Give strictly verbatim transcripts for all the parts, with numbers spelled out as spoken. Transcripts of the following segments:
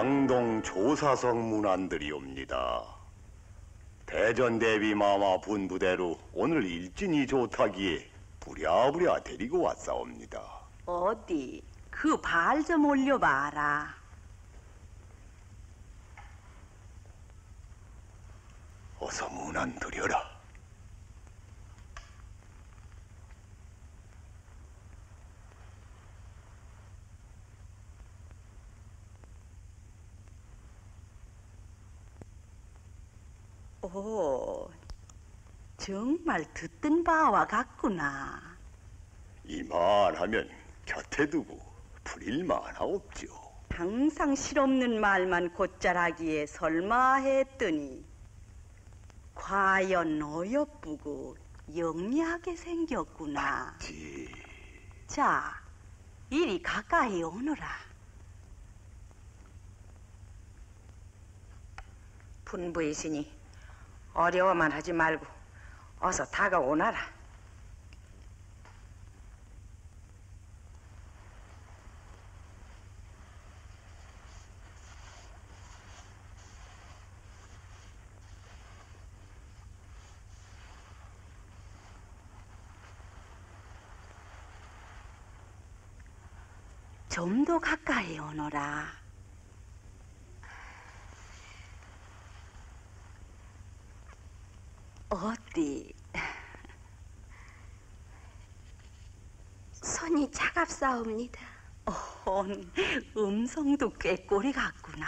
양동 조사성 문안들이옵니다. 대전대비 마마 분부대로 오늘 일진이 좋다기에 부랴부랴 데리고 왔사옵니다. 어디 그 발 좀 올려봐라. 어서 문안 드려라. 오, 정말 듣던 바와 같구나. 이만하면 곁에 두고 부릴만하옵죠. 항상 실없는 말만 곧잘하기에 설마 했더니 과연 어여쁘고 영리하게 생겼구나. 맞지. 자, 이리 가까이 오너라. 분부이시니 어려워만 하지 말고 어서 다가오너라. 좀 더 가까이 오너라. 어디? 손이 차갑사옵니다. 어, 음성도 꾀꼬리 같구나.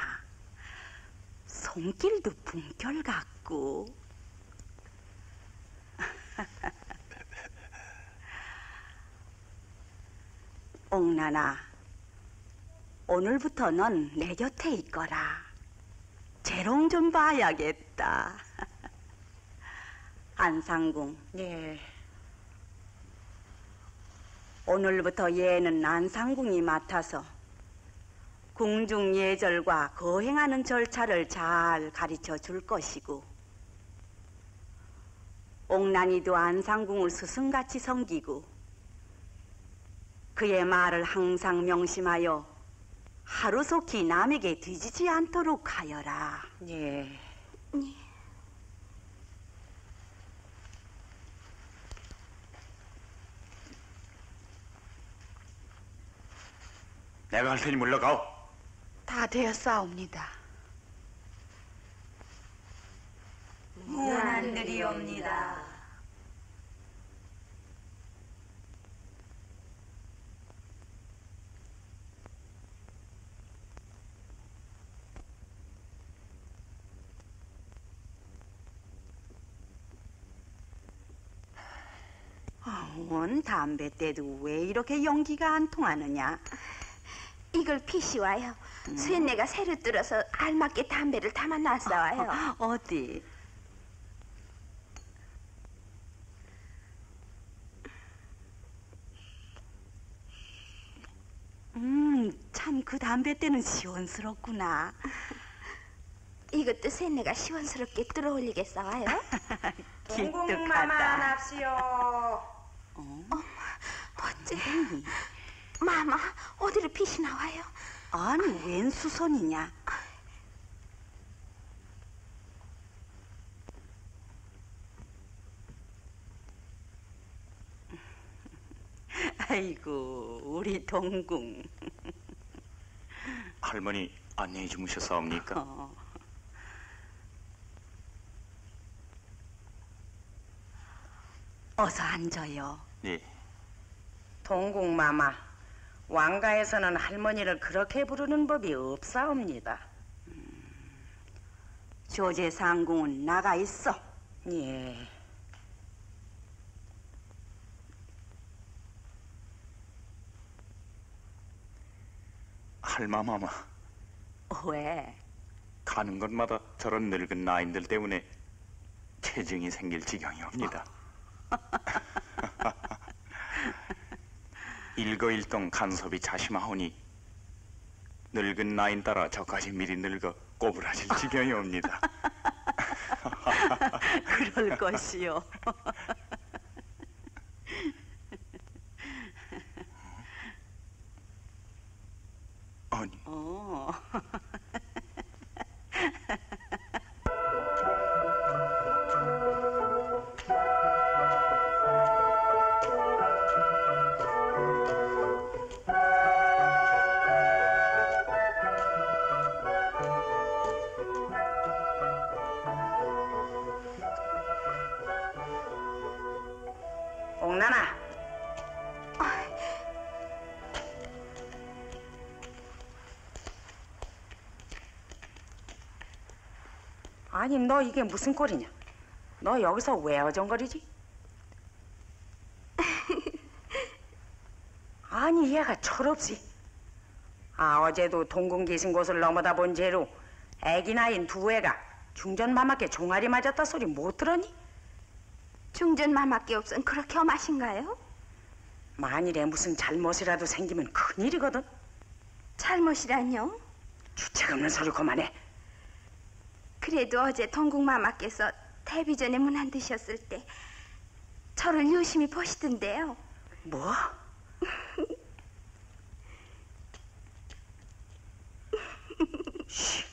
손길도 품결 같고. 옥란아, 오늘부터 넌 내 곁에 있거라. 재롱 좀 봐야겠다. 안상궁. 예. 오늘부터 얘는 안상궁이 맡아서 궁중 예절과 거행하는 절차를 잘 가르쳐 줄 것이고, 옥란이도 안상궁을 스승같이 섬기고 그의 말을 항상 명심하여 하루속히 남에게 뒤지지 않도록 하여라. 예. 예. 내가 할 테니 물러가오. 다 되었사옵니다. 문안드리옵니다. 원 담배 때도 왜 이렇게 연기가 안 통하느냐? 이걸 피시와요. 음. 쇠내가 새로 뚫어서 알맞게 담배를 담아 놨어요. 어, 어디? 음, 참 그 담배 때는 시원스럽구나. 이것도 쇠내가 시원스럽게 뚫어올리겠어요? 기특하다. 납시오. 어? 어머, 어째? 마마, 어디로 빛이 나와요? 아니, 웬 수선이냐? 아이고, 우리 동궁. 할머니 안녕히 주무셨사옵니까? 어. 어서 앉아요. 네. 동궁마마, 왕가에서는 할머니를 그렇게 부르는 법이 없사옵니다. 음, 조제상궁은 나가 있어. 예. 할마마마. 왜? 가는 곳마다 저런 늙은 나인들 때문에 체증이 생길 지경이옵니다. 일거일동 간섭이 자심하오니 늙은 나인 따라 저까지 미리 늙어 꼬부라질 지경이옵니다. 그럴 것이요. 아니. 어. 아니 너 이게 무슨 꼴이냐? 너 여기서 왜 어정거리지? 아니 얘가 철없이. 아 어제도 동궁 계신 곳을 넘어다 본 죄로 애기 나인 두 애가 중전마마께 종아리 맞았다 소리 못 들었니? 중전마마께 없은 그렇게 험하신가요? 만일에 무슨 잘못이라도 생기면 큰일이거든. 잘못이라뇨? 주책 없는 소리 그만해. 그래도 어제 동궁마마께서 데뷔전에 문 안 드셨을 때 저를 유심히 보시던데요. 뭐? 쉬.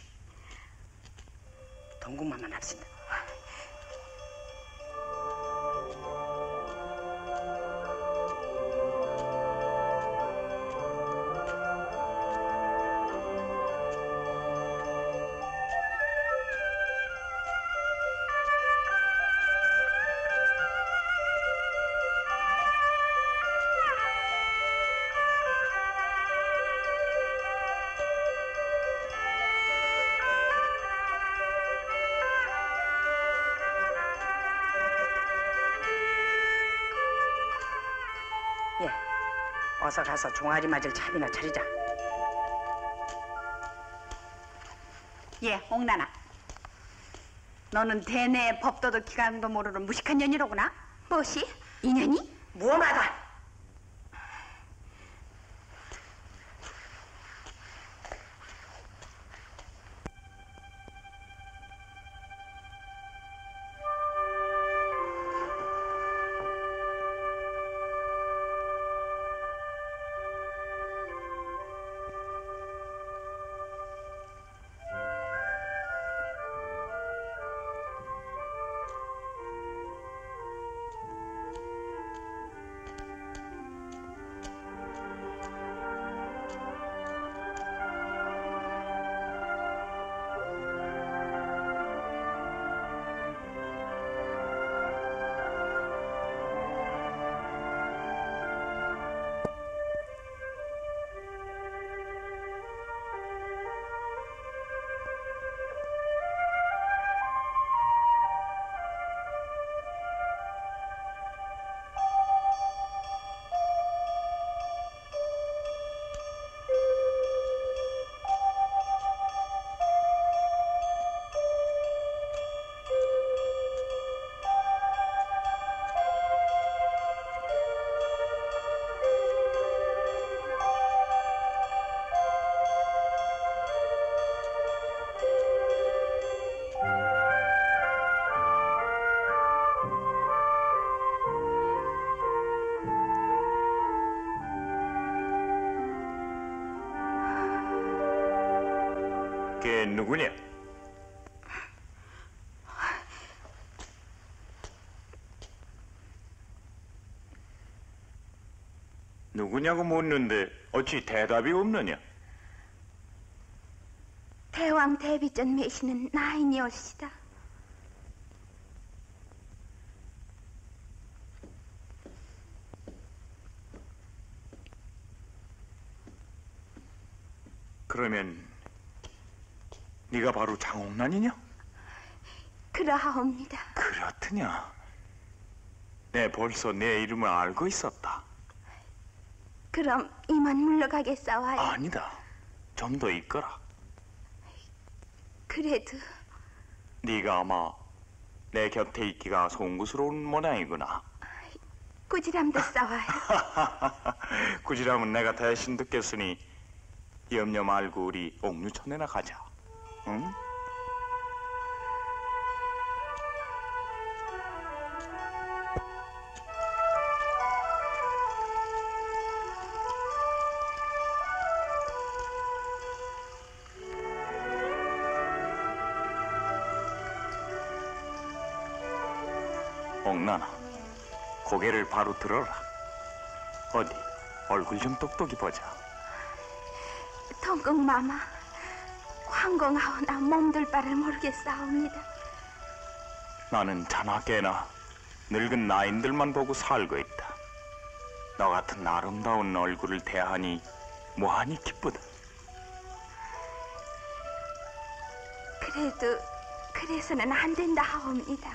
동궁마만 합시다. 예, 어서 가서 종아리 맞을 차비나 차리자. 예, 홍나나. 너는 대내 법도덕 기간도 모르는 무식한 년이로구나. 무엇이? 인연이? 무엄하다. 걔 누구냐? 누구냐고 묻는데 어찌 대답이 없느냐? 대왕 데뷔전 매시는 나인이올시다. 그러면 네가 바로 장홍란이냐? 그러하옵니다. 그렇더냐? 내 벌써 내 이름을 알고 있었다. 그럼 이만 물러가겠사와요. 아니다. 좀 더 있거라. 그래도 네가 아마 내 곁에 있기가 송구스러운 모양이구나. 꾸지람도 싸와요. 꾸지람은 내가 대신 듣겠으니 염려 말고 우리 옥류천에나 가자. 응? 옥란아, 고개를 바로 들어라. 어디 얼굴 좀 똑똑히 보자. 동궁마마, 황공하오나 몸둘 바를 모르겠사옵니다. 나는 자나 깨나 늙은 나인들만 보고 살고 있다. 너 같은 아름다운 얼굴을 대하니 뭐하니 기쁘다. 그래도 그래서는 안 된다 하옵니다.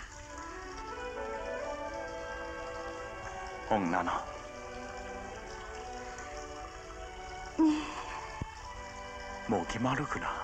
옥나나. 네. 목이 마르구나.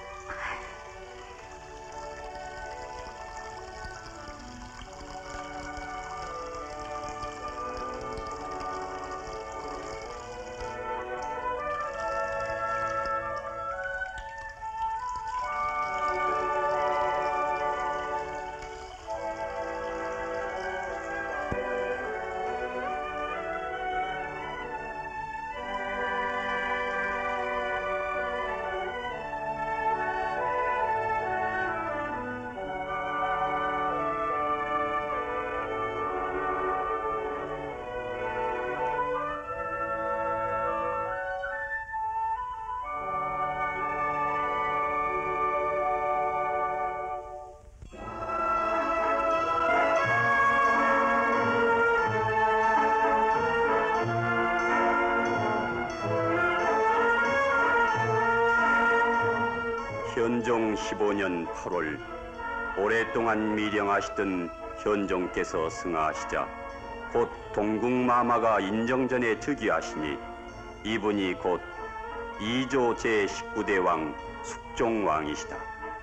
현종 십오 년 팔월 오랫동안 미령하시던 현종께서 승하하시자 곧 동궁마마가 인정전에 즉위하시니 이분이 곧 이조 제십구 대 왕 숙종왕이시다.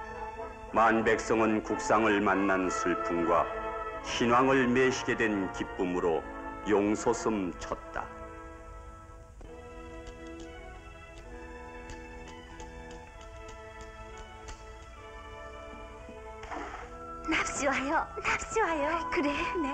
만백성은 국상을 만난 슬픔과 신왕을 매시게 된 기쁨으로 용소슴 쳤다. 납시 와요. 납시 와요. 그래. 네.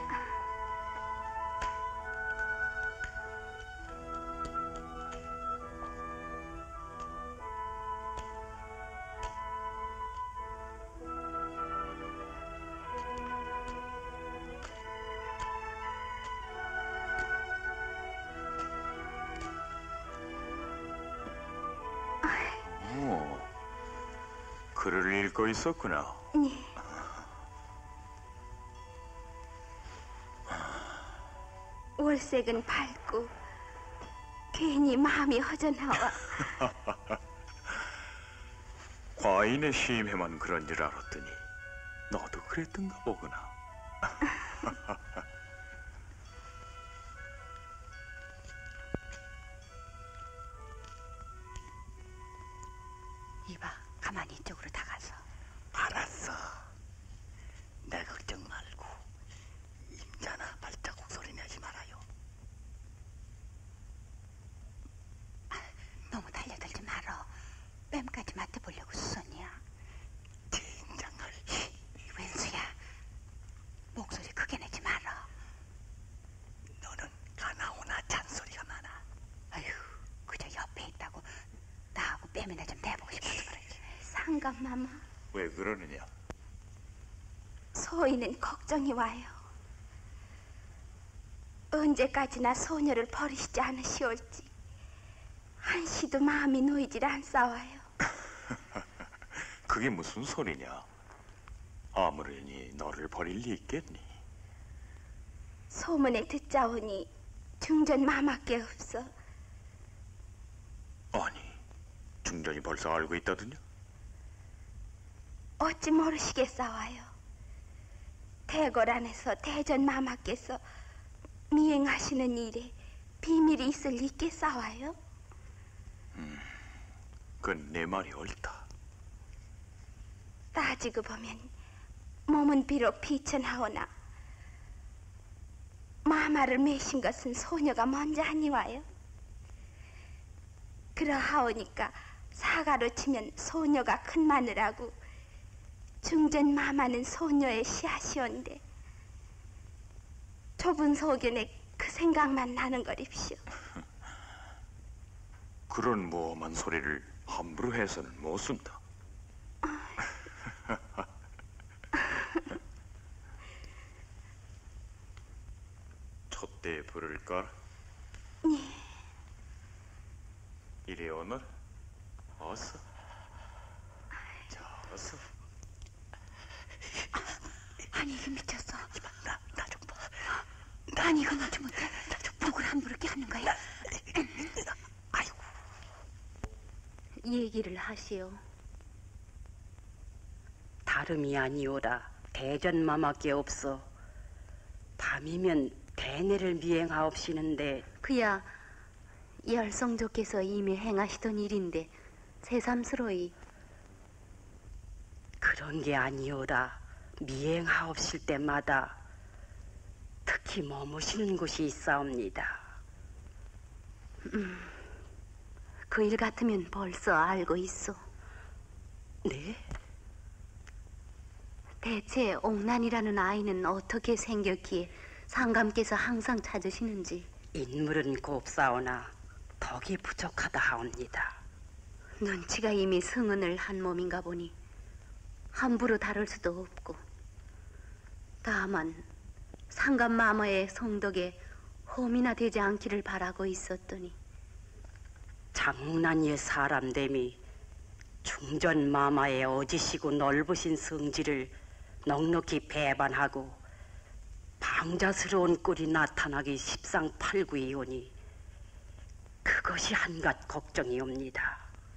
오, 글을 읽고 있었구나. 네. 월색은 밝고 괜히 마음이 허전하와. 과인의 심해만 그런 줄 알았더니 너도 그랬던가 보구나. 이봐, 가만히 이쪽으로 다가서. 알았어. 내 걱정 말고 임자나 발자국 소리 내지 말아요. 너무 달려들지 말어. 뺨까지 맡아보려고 수선이야. 진장을. 웬수야. 목소리 크게 내지 말어. 너는 가나오나 잔소리가 많아. 아휴, 그저 옆에 있다고 나하고 뺨이나 좀 대보고 싶어서 그러지. 상감마마, 왜 그러느냐? 소인은 걱정이 와요. 언제까지나 소녀를 버리시지 않으시올지 한시도 마음이 놓이질 않사와요. 그게 무슨 소리냐? 아무래니 너를 버릴 리 있겠니? 소문에 듣자오니 중전 마마께 없어. 아니, 중전이 벌써 알고 있다더냐? 어찌 모르시겠사와요. 대궐 안에서 대전 마마께서 미행하시는 일에 비밀이 있을 리 있겠사와요. 그건 내 말이 옳다. 따지고 보면 몸은 비록 비천하오나 마마를 매신 것은 소녀가 먼저 하니와요. 그러하오니까 사가로 치면 소녀가 큰 마누라고 중전 마마는 소녀의 씨앗이온데 좁은 소견에 그 생각만 나는 거립시오. 그런 모험한 소리를 함부로 해서는 못 쓴다. 촛대에 불을 꺼라. 예. 이리 오너라. 어서. 자, 어서. 아니, 이게 미쳤어. 나, 나 좀 봐. 아니, 이건 어찌 못해. 누굴 함부로 깨우는 거야? 아이고. 얘기를 하시오. 다 다름이 아니오라. 대전마마께 없어. 밤이면 대내를 미행하옵시는데 그야 열성조께서 이미 행하시던 일인데 새삼스러이. 그런 게 아니오라. 미행하옵실 때마다 특히 머무시는 곳이 있사옵니다. 그 일 같으면 벌써 알고 있어. 네? 대체 옥난이라는 아이는 어떻게 생겼기에 상감께서 항상 찾으시는지. 인물은 곱사오나 덕이 부족하다 하옵니다. 눈치가 이미 승은을 한 몸인가 보니 함부로 다룰 수도 없고. 다만 상감마마의 성덕에 험이나 되지 않기를 바라고 있었더니. 장난이의 사람됨이 중전마마의 어지시고 넓으신 성질을 넉넉히 배반하고 방자스러운 꼴이 나타나기 십상팔구이오니 그것이 한갓 걱정이옵니다.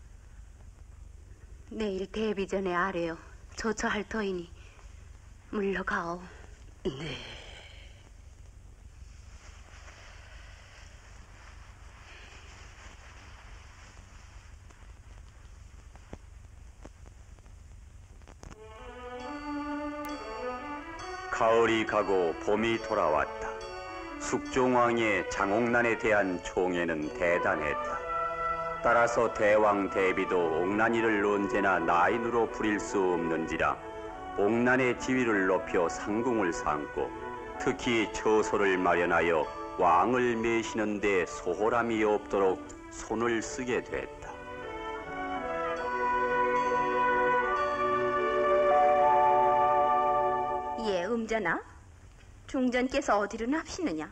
내일 데뷔 전에 아래요. 조처할 터이니 물러가오. 네. 가을이 가고 봄이 돌아왔다. 숙종왕의 장옥난에 대한 총애는 대단했다. 따라서 대왕 대비도 옥난이를 언제나 나인으로 부릴 수 없는지라 옥난의 지위를 높여 상궁을 삼고 특히 처소를 마련하여 왕을 매시는 데 소홀함이 없도록 손을 쓰게 됐다. 예, 음전아. 중전께서 어디로 납시느냐?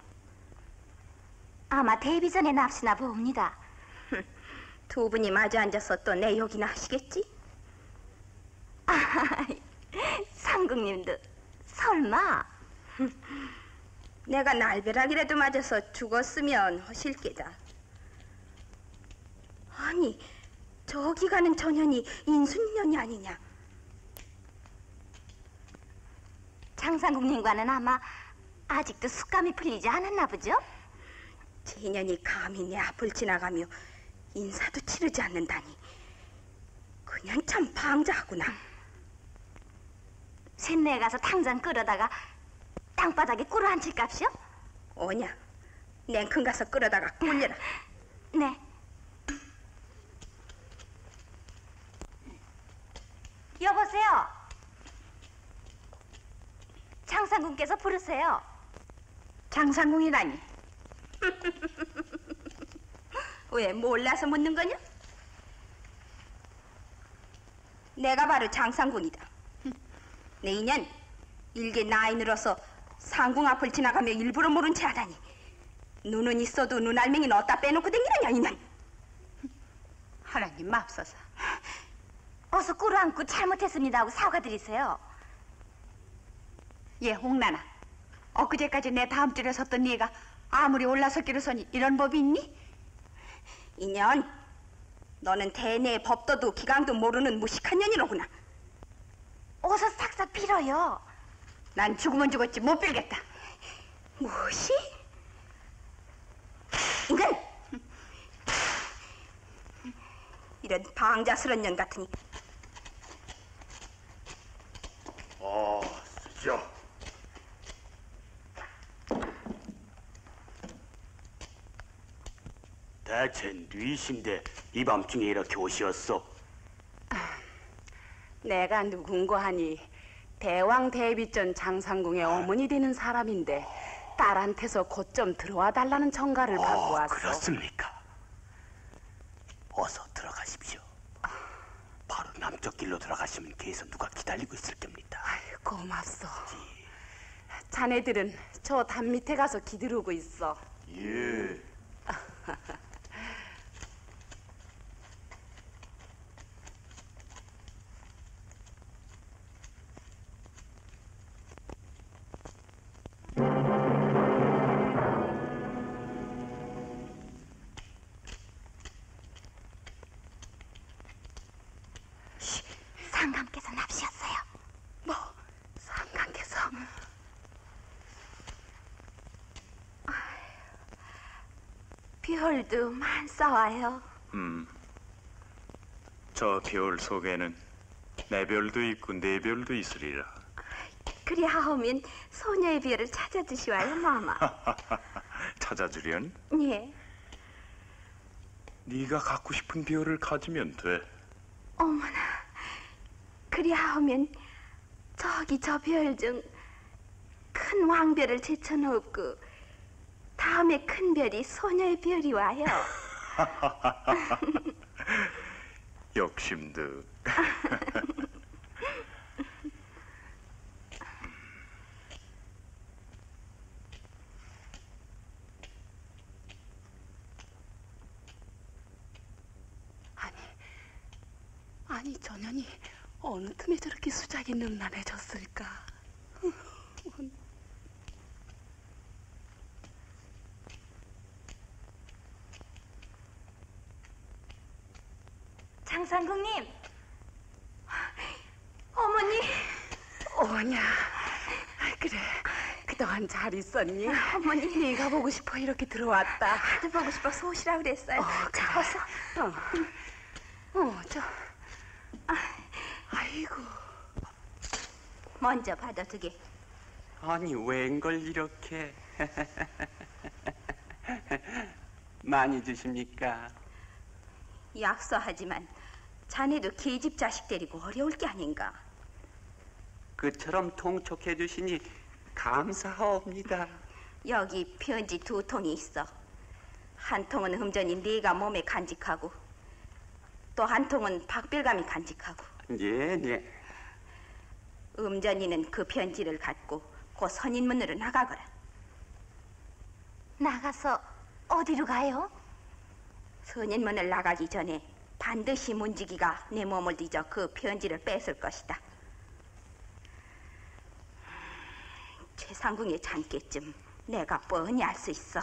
아마 데뷔 전에 납시나 봅니다. 두 분이 마주 앉아서 또 내 욕이나 하시겠지? 아, 상국님도 설마. 내가 날벼락이라도 맞아서 죽었으면 허실 게다. 아니, 저기 가는 전현이 인순년이 아니냐? 장상국님과는 아마 아직도 숙감이 풀리지 않았나 보죠? 제년이 감히 내 앞을 지나가며 인사도 치르지 않는다니 그냥 참 방자하구나. 쇳내에 가서 당장 끌어다가 땅바닥에 꿇어 앉힐 값이요? 오냐, 냉큼 가서 끌어다가 굴려라. 네. 여보세요? 장상궁께서 부르세요. 장상궁이라니. 왜 몰라서 묻는 거냐? 내가 바로 장상궁이다. 내 인연 일개 나인으로서 상궁 앞을 지나가며 일부러 모른 채 하다니. 눈은 있어도 눈알맹이는 어디다 빼놓고 댕기느냐 이년. 하나님 맙소사. 어서 꿇어 앉고 잘못했습니다 하고 사과드리세요. 예, 홍나나. 엊그제까지 내 다음 줄에 섰던 네가 아무리 올라섰기로 서니 이런 법이 있니? 이년, 너는 대내의 법도도 기강도 모르는 무식한 년이로구나. 어서 싹싹 빌어요. 난 죽으면 죽었지 못 빌겠다. 무엇이? 인간! 이런 방자스런 년 같으니. 아, 쓰자. 대체 뉘신데 이 밤중에 이렇게 오시었어? 내가 누군고 하니 대왕 대비전 장상궁의 어머니 되는 사람인데 딸한테서 곧 좀 들어와 달라는 청가를 받고 어, 왔어. 그렇습니까? 어서 들어가십시오. 바로 남쪽 길로 들어가시면 뒤에서 누가 기다리고 있을 겁니다. 아유, 고맙소. 자네들은 저 담 밑에 가서 기다리고 있어. 예. 상감께서 납시였어요. 별도 많사와요. 음, 저 별 속에는 내 별도 있고 내 별도 있으리라. 그리하오면 소녀의 별을 찾아주시와요, 마마. 찾아주련? 예. 네가 갖고 싶은 별을 가지면 돼. 어머나, 그리하오면 저기 저 별 중 큰 왕별을 제쳐놓고 다음에 큰 별이 소녀의 별이 와요. 욕심도. 아니, 아니 저 년이 어느 틈에 저렇게 수작이 능란해졌을까? 장상궁님, 어머니. 오냐? 아, 그래, 그동안 잘 있었니? 어머니. 네가 보고 싶어 이렇게 들어왔다. 하도 보고 싶어서 오시라 그랬어요. 어, 그래. 자, 어서. 어, 어, 저, 아이고. 먼저 받아두게. 아니 웬걸 이렇게 많이 주십니까? 약소하지만 자네도 계집 자식 데리고 어려울 게 아닌가. 그처럼 통촉해 주시니 감사합니다. 여기 편지 두 통이 있어. 한 통은 흠전이 네가 몸에 간직하고 또 한 통은 박별감이 간직하고. 예, 예. 음전이는 그 편지를 갖고 곧 선인문으로 나가거라. 나가서 어디로 가요? 선인문을 나가기 전에 반드시 문지기가 내 몸을 뒤져 그 편지를 뺏을 것이다. 최상궁의 잔께쯤 내가 뻔히 알 수 있어.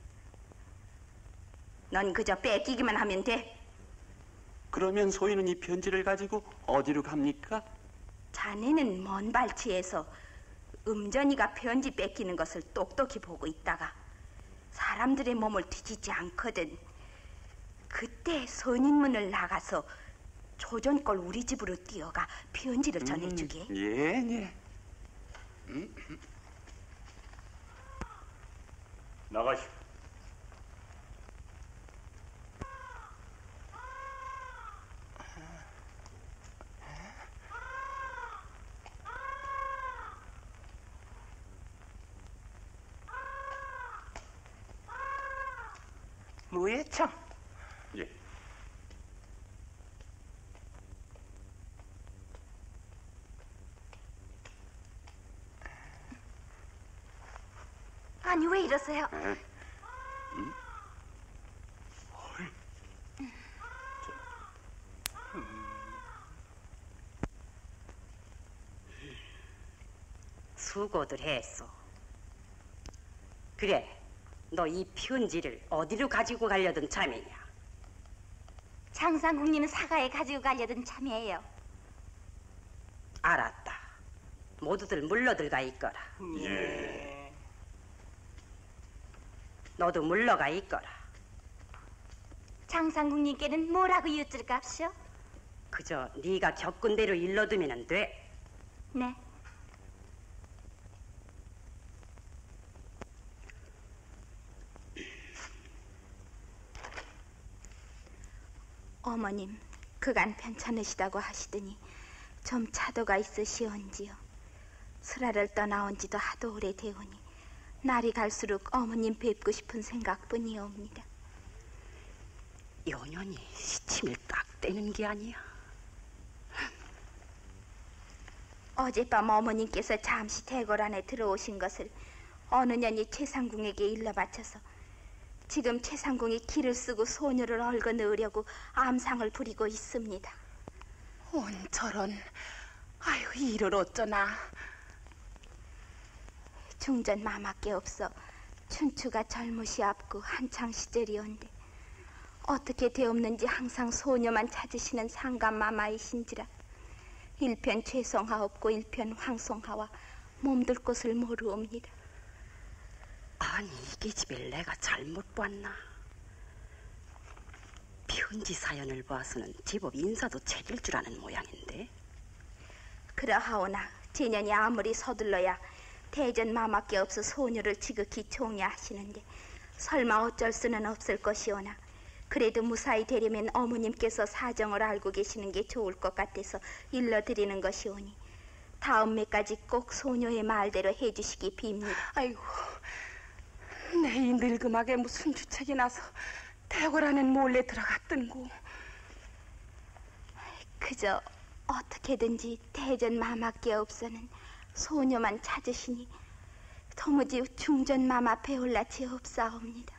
넌 그저 뺏기기만 하면 돼. 그러면 소인은 이 편지를 가지고 어디로 갑니까? 자네는 먼 발치에서 음전이가 편지 뺏기는 것을 똑똑히 보고 있다가 사람들의 몸을 뒤지지 않거든. 그때 선인문을 나가서 조전골 우리 집으로 뛰어가 편지를 전해주게. 음, 예, 예. 음. 나가시오. 무예청. 예. 아니, 왜 이러세요? 에? 수고들 했어. 그래, 너 이 편지를 어디로 가지고 가려던 참이냐? 장상궁님은 사가에 가지고 가려던 참이에요. 알았다. 모두들 물러들가 있거라. 예. 너도 물러가 있거라. 장상궁님께는 뭐라고 여쭐갑시오? 그저 네가 겪은 대로 일러두면 돼. 네. 어머님, 그간 편찮으시다고 하시더니 좀 차도가 있으시온지요. 수라를 떠나온 지도 하도 오래되오니 날이 갈수록 어머님 뵙고 싶은 생각뿐이옵니다. 요년이 시침을 딱 떼는 게 아니야. 어젯밤 어머님께서 잠시 대궐 안에 들어오신 것을 어느 년이 최상궁에게 일러 바쳐서 지금 최상궁이 기를 쓰고 소녀를 얽어 넣으려고 암상을 부리고 있습니다. 온 저런, 아유 이를 어쩌나. 중전 마마께 없어 춘추가 젊으시 앞고 한창 시절이온데 어떻게 되옵는지 항상 소녀만 찾으시는 상감 마마이신지라 일편 최성하옵고 일편 황송하와 몸둘 곳을 모르옵니다. 아니, 이게 집을 내가 잘못 봤나? 편지 사연을 봐서는 제법 인사도 체질 줄 아는 모양인데. 그러하오나 제년이 아무리 서둘러야 대전 마마께 없어 소녀를 지극히 총애하시는데 설마 어쩔 수는 없을 것이오나 그래도 무사히 되려면 어머님께서 사정을 알고 계시는 게 좋을 것 같아서 일러드리는 것이오니 다음에까지 꼭 소녀의 말대로 해주시기 빕니다. 아이고, 내 이 늙음하게 무슨 주책이 나서 대궐 안엔 몰래 들어갔던고. 그저 어떻게든지 대전 마마께 없어는 소녀만 찾으시니 도무지 중전 마마 배울라치 없사옵니다.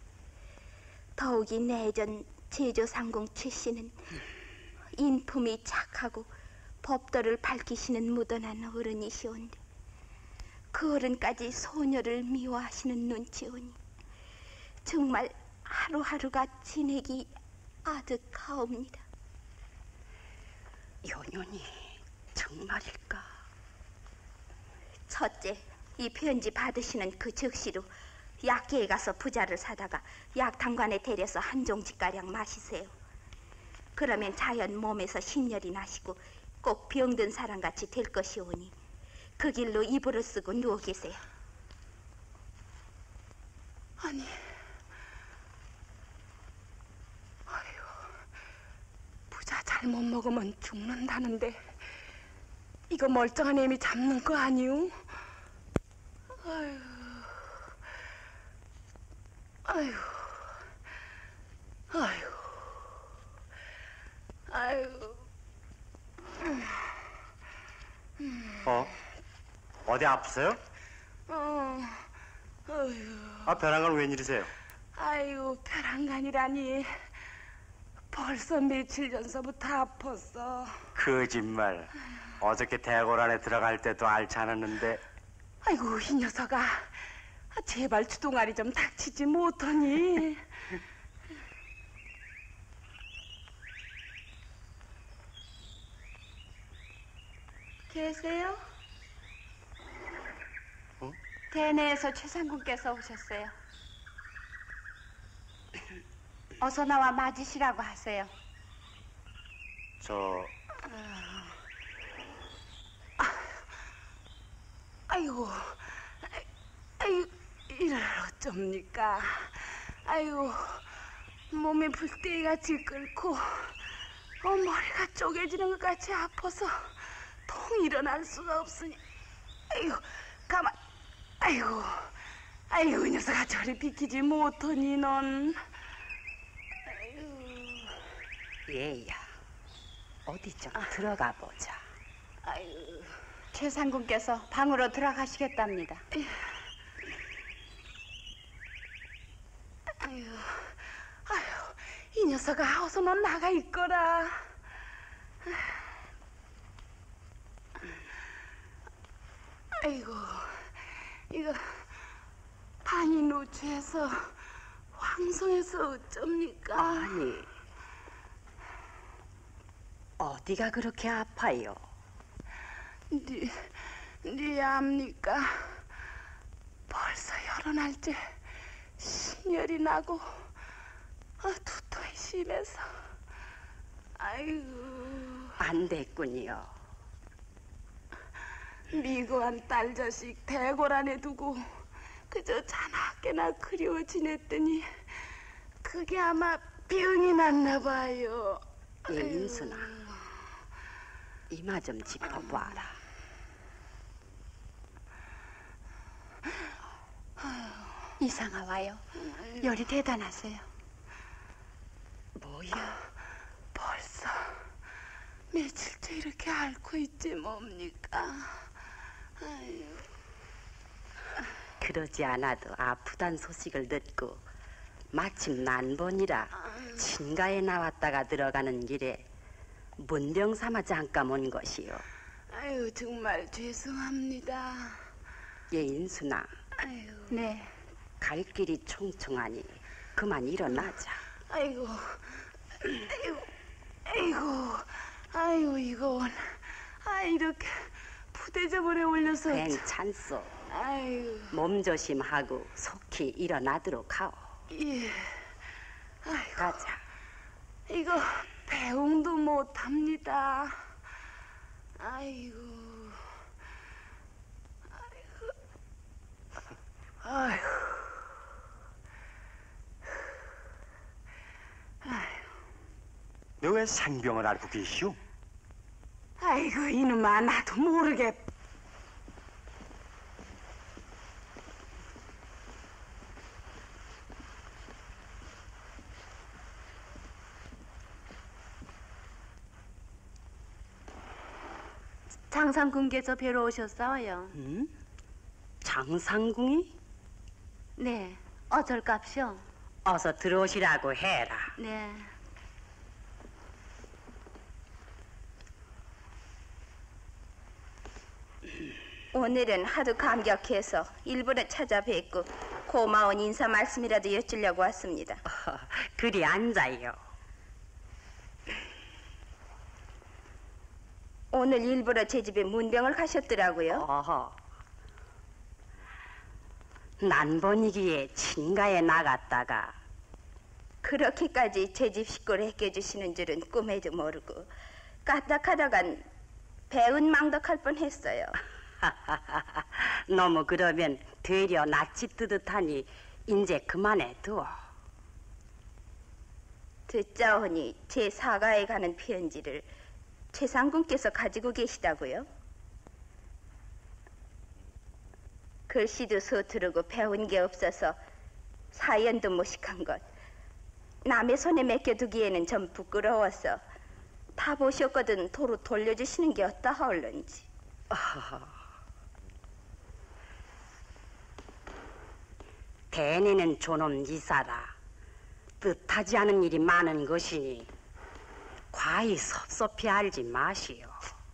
더욱이 내전 제조상궁 출신은 인품이 착하고 법도를 밝히시는 무던한 어른이시온데 그 어른까지 소녀를 미워하시는 눈치오니 정말 하루하루가 지내기 아득하옵니다. 연연이 정말일까? 첫째, 이 편지 받으시는 그 즉시로 약계에 가서 부자를 사다가 약탕관에 데려서 한 종지가량 마시세요. 그러면 자연 몸에서 신열이 나시고 꼭 병든 사람같이 될 것이오니 그 길로 이불을 쓰고 누워 계세요. 아니, 아이고, 부자 잘못 먹으면 죽는다는데 이거 멀쩡한 애미 잡는 거 아니오? 아이고, 아이고, 아이고, 아이고. 어? 어디 아프세요? 어, 어휴. 아, 벼랑간 웬일이세요? 아이고, 벼랑간이라니. 벌써 며칠 전서부터 아팠어. 거짓말. 어저께 대궐 안에 들어갈 때도 앓지 않았는데. 아이고, 이 녀석아. 제발 주둥아리 좀 닥치지 못하니. 계세요? 어? 대내에서 최상궁께서 오셨어요. 어서 나와 맞으시라고 하세요. 저... 아이고, 아이고, 이를 어쩝니까? 아이고, 몸이 불떼이같이 끓고 어, 머리가 쪼개지는 것 같이 아파서 통 일어날 수가 없으니. 아이고, 가만. 아이고, 아이고, 이 녀석아, 저리 비키지 못하니 넌. 얘야, 어디 좀 아. 들어가 보자. 아이고, 최상궁께서 방으로 들어가시겠답니다. 아이고, 아이고, 이 녀석아, 어서 넌 나가 있거라. 아이고, 이거 반이 노취해서 황송해서 어쩝니까? 아니, 어디가 그렇게 아파요? 니, 니 압니까? 벌써 여러 날째 신열이 나고 어, 두통이 심해서. 아이고, 안 됐군요. 미고한 딸 자식 대궐 안에 두고 그저 자나깨나 그리워 지냈더니 그게 아마 병이 났나 봐요. 예, 인순아, 이마 좀 짚어봐라. 이상하 와요. 열이 대단하세요. 뭐야? 벌써 며칠째 이렇게 앓고 있지 뭡니까? 아유. 그러지 않아도 아프단 소식을 듣고 마침 난번이라 친가에 나왔다가 들어가는 길에 문병 삼아 잠깐 온 것이요. 아유, 정말 죄송합니다. 예, 인순아. 아유. 네. 갈 길이 총총하니 그만 일어나자. 아이고, 아이고, 아이고, 아이고, 이건, 아, 이렇게 부대접을에 올려서. 괜찮소. 아이고. 몸 조심하고 속히 일어나도록 하오. 예. 아이고. 가자. 이거 배웅도 못합니다. 아이고, 아이고, 아이고, 아이고. 너 왜 상병을 앓고 계시오? 아이고, 이놈아, 나도 모르게. 장상궁께서 뵈러 오셨어요. 응? 장상궁이? 네, 어쩔값이요? 어서 들어오시라고 해라. 네. 오늘은 하도 감격해서 일부러 찾아뵙고 고마운 인사 말씀이라도 여쭈려고 왔습니다. 어, 그리 앉아요. 오늘 일부러 제 집에 문병을 가셨더라고요. 어허. 난번이기에 친가에 나갔다가 그렇게까지 제 집 식구를 아껴주시는 줄은 꿈에도 모르고 까딱하다간 배은 망덕할 뻔했어요. 너무 그러면 되려 낯이 뜨듯하니 이제 그만해 두어. 듣자오니 제 사가에 가는 편지를 최상궁께서 가지고 계시다고요? 글씨도 서투르고 배운 게 없어서 사연도 무식한 것, 남의 손에 맡겨두기에는 좀 부끄러워서 다 보셨거든 도로 돌려주시는 게 어떠 하올런지. 대내는 존엄 이사라. 뜻하지 않은 일이 많은 것이니 과히 섭섭히 알지 마시오.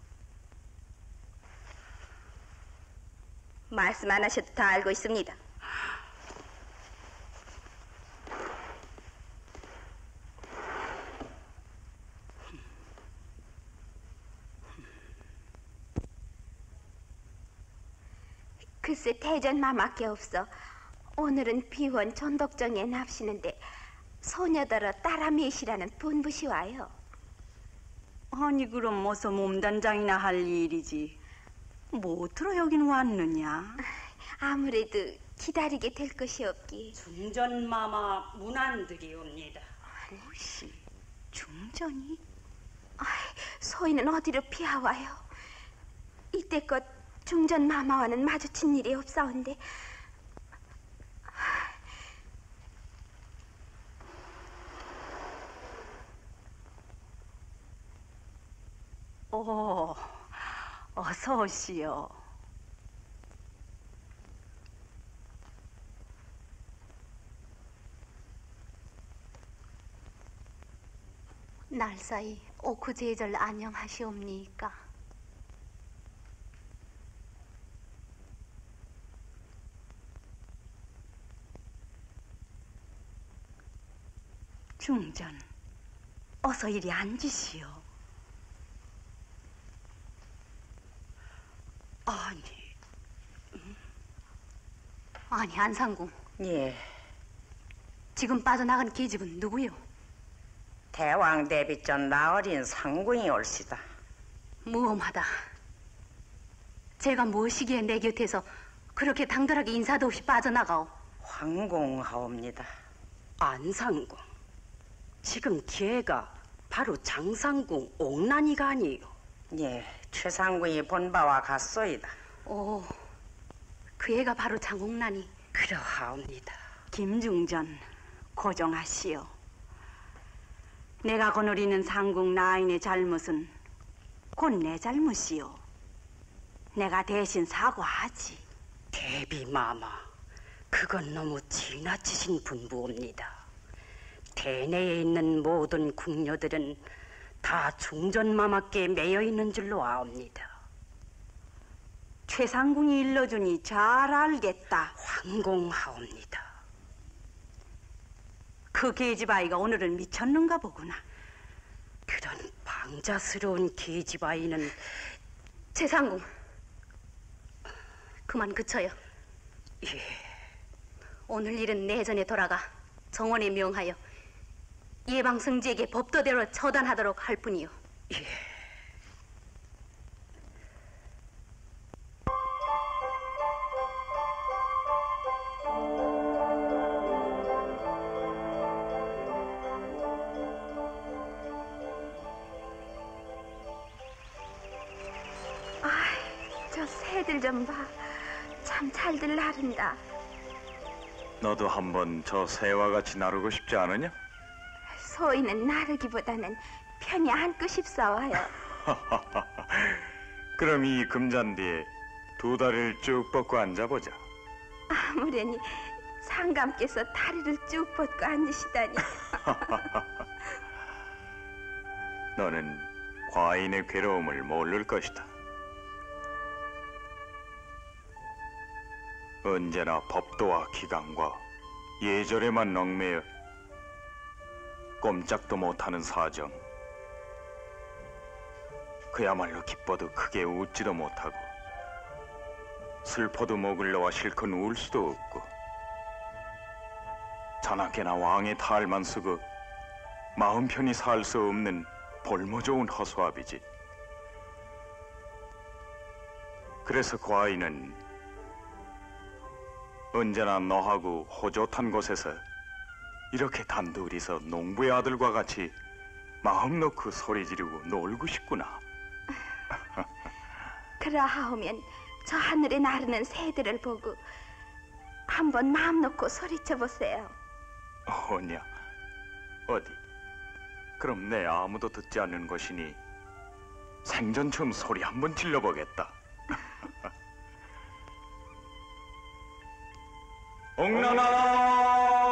말씀 안 하셔도 다 알고 있습니다. 글쎄 대전마마께 없어. 오늘은 비원 전덕정에 납시는데 소녀더러 따라매시라는 분부시 와요. 아니 그럼 어서 몸단장이나 할 일이지. 뭐 들어 여긴 왔느냐? 아무래도 기다리게 될 것이 없기. 중전마마 문안드리옵니다. 무엇이 중전이? 아이, 소인은 어디로 피하와요? 이때껏 중전마마와는 마주친 일이 없사온데. 오, 어서 오시오. 날사이 오쿠제절 안녕하시옵니까? 중전, 어서 이리 앉으시오. 아니, 음? 아니 안상궁. 예. 지금 빠져나간 계집은 누구요? 대왕 대비전 나어린 상궁이 올시다. 무엄하다. 제가 무엇이기에 내 곁에서 그렇게 당돌하게 인사도 없이 빠져나가오? 황공하옵니다. 안상궁. 지금 기회가 바로 장상궁 옥란이가 아니요. 예, 최상궁이 본바와 같소이다. 오, 그 애가 바로 장옥란이. 그러하옵니다. 김중전, 고정하시오. 내가 거느리는 상궁 라인의 잘못은 곧 내 잘못이오. 내가 대신 사과하지. 대비마마, 그건 너무 지나치신 분부옵니다. 대내에 있는 모든 궁녀들은 다 중전마마께 매여 있는 줄로 아옵니다. 최상궁이 일러주니 잘 알겠다. 황공하옵니다. 그 계집 아이가 오늘은 미쳤는가 보구나. 그런 방자스러운 계집 아이는. 최상궁, 그만 그쳐요. 예. 오늘 일은 내전에 돌아가 정원에 명하여 예방성지에게 법도대로 처단하도록 할 뿐이요. 예. 아이, 저 새들 좀 봐. 참 잘들 나른다. 너도 한번 저 새와 같이 나르고 싶지 않으냐? 소희는 나르기보다는 편히 안고 싶사와요. 그럼 이 금잔디에 두 다리를 쭉 뻗고 앉아보자. 아무래니 상감께서 다리를 쭉 뻗고 앉으시다니. 너는 과인의 괴로움을 모를 것이다. 언제나 법도와 기강과 예절에만 얽매여 꼼짝도 못하는 사정. 그야말로 기뻐도 크게 웃지도 못하고 슬퍼도 목을 놓아 실컷 울 수도 없고 자나깨나 왕의 탈만 쓰고 마음 편히 살 수 없는 볼모 좋은 허수아비지. 그래서 과인은 언제나 너하고 호젓한 곳에서 이렇게 단둘이서 농부의 아들과 같이 마음 놓고 소리 지르고 놀고 싶구나. 그러하오면 저 하늘에 나르는 새들을 보고 한번 마음 놓고 소리쳐 보세요. 어냐? 어디? 그럼 내 아무도 듣지 않는 것이니 생전 처음 소리 한번 질러보겠다. 옥나나!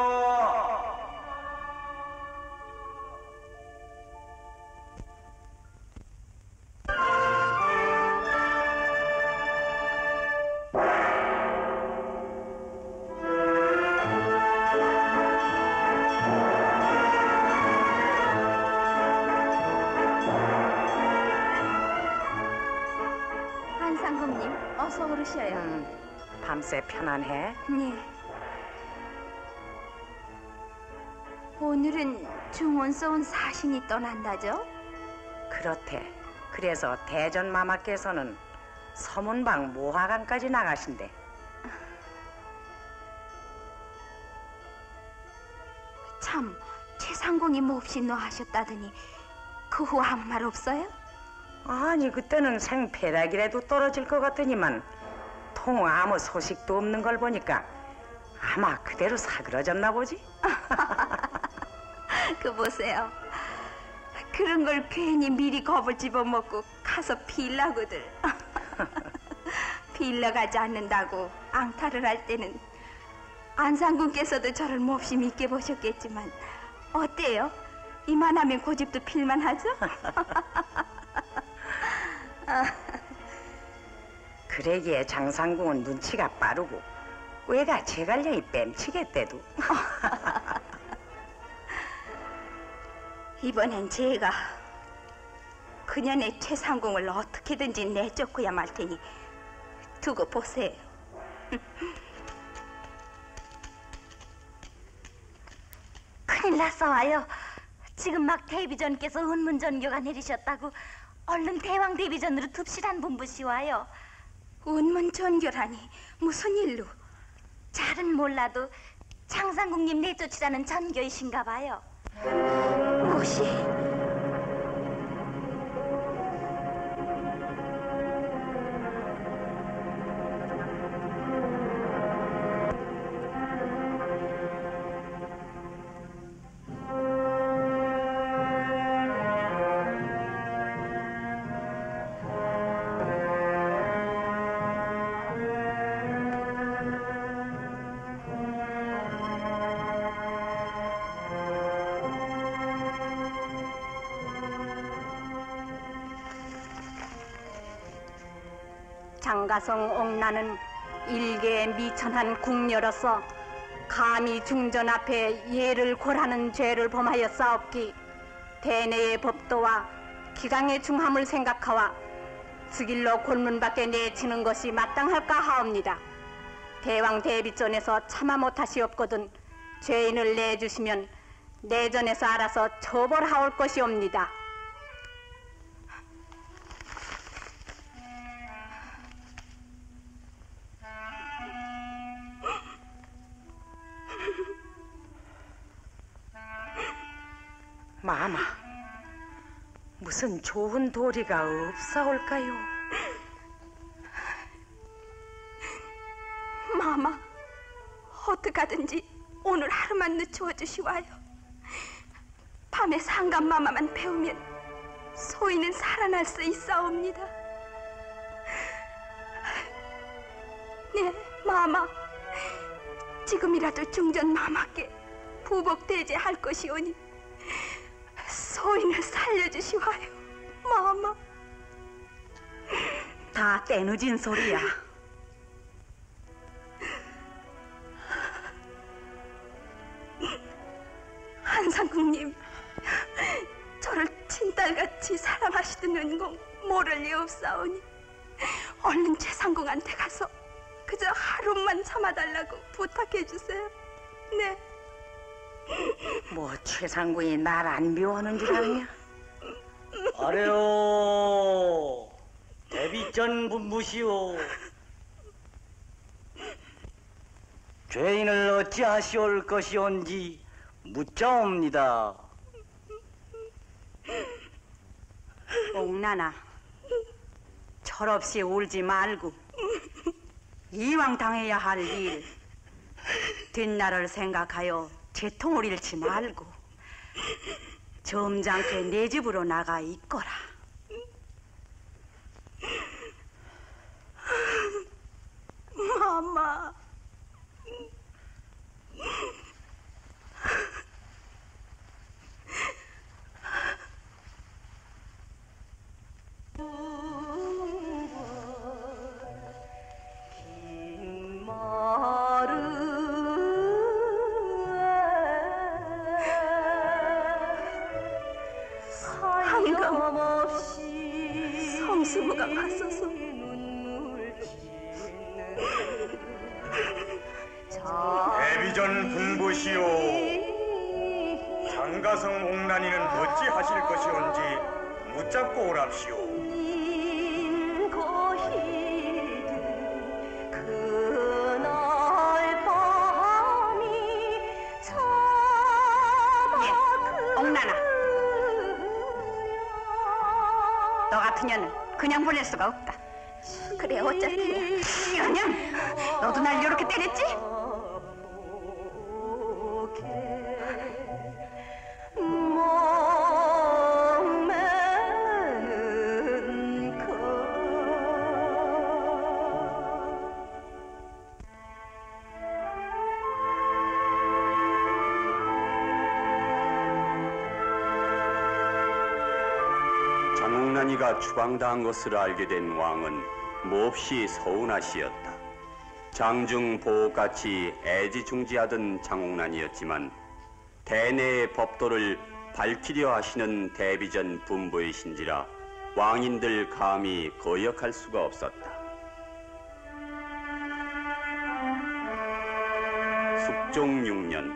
안상금님, 어서 오르셔요. 음, 밤새 편안해? 네. 오늘은 중원 쏘온 사신이 떠난다죠? 그렇대. 그래서 대전마마께서는 서문방 모화관까지 나가신대. 참, 최상공이 몹시 노하셨다더니 그 후 아무 말 없어요? 아니, 그때는 생패락이라도 떨어질 것 같더니만 통 아무 소식도 없는 걸 보니까 아마 그대로 사그러졌나 보지? 그 보세요. 그런 걸 괜히 미리 겁을 집어먹고 가서 빌라고들. 빌려가지 않는다고 앙탈을 할 때는 안상군께서도 저를 몹시 믿게 보셨겠지만 어때요? 이만하면 고집도 필만하죠? 그러기에 장상궁은 눈치가 빠르고 왜가 제갈량이 뺨치겠대도. 이번엔 제가 그년의 최상궁을 어떻게든지 내쫓고야 말 테니 두고 보세요. 큰일 났어와요. 지금 막 대비전께서 은문전교가 내리셨다고 얼른 대왕 대비전으로 듭시란 분부시와요. 은문전교라니 무슨 일로? 잘은 몰라도 장상궁님 내쫓으라는 전교이신가 봐요. 무엇이? 장가성 옥나는 일개의 미천한 궁녀로서 감히 중전 앞에 예를 골하는 죄를 범하였사옵기 대내의 법도와 기강의 중함을 생각하와 즉일로 골문 밖에 내치는 것이 마땅할까 하옵니다. 대왕 대비전에서 참아 못하시옵거든 죄인을 내주시면 내전에서 알아서 처벌하올 것이옵니다. 마마, 무슨 좋은 도리가 없사올까요? 마마, 어떡하든지 오늘 하루만 늦추어 주시와요. 밤에 상감마마만 배우면 소인은 살아날 수 있사옵니다. 네, 마마, 지금이라도 중전 마마께 부복대제할 것이오니 소인을 살려주시와요, 마마. 다 때늦은 소리야. 한상국님, 저를 친딸같이 사랑하시던 은공 모를 리 없사오니 얼른 최상궁한테 가서 그저 하루만 참아달라고 부탁해주세요. 네. 뭐 최상궁이 날 안 미워하는 줄 아냐? 아래요, 대비전 분부시오. 죄인을 어찌하시올 것이온지 묻자옵니다. 옥나나, 철없이 울지 말고 이왕 당해야 할 일 뒷날을 생각하여 재통을 잃지 말고 점잖게 내 집으로 나가 있거라. 마마. 성수부가 왔어서 대비전 분부시오. 장가성 옥난이는 어찌하실 것이온지 묻잡고 오랍시오. 옥나나, 너 같은 년은 그냥 보낼 수가 없다. 그래, 어차피 연영, 너도 날 이렇게 때렸지? 장옥난이가 추방당한 것을 알게 된 왕은 몹시 서운하시었다. 장중 보옥같이 애지중지하던 장옥난이었지만 대내의 법도를 밝히려 하시는 대비전 분부이신지라 왕인들 감히 거역할 수가 없었다. 숙종 육 년,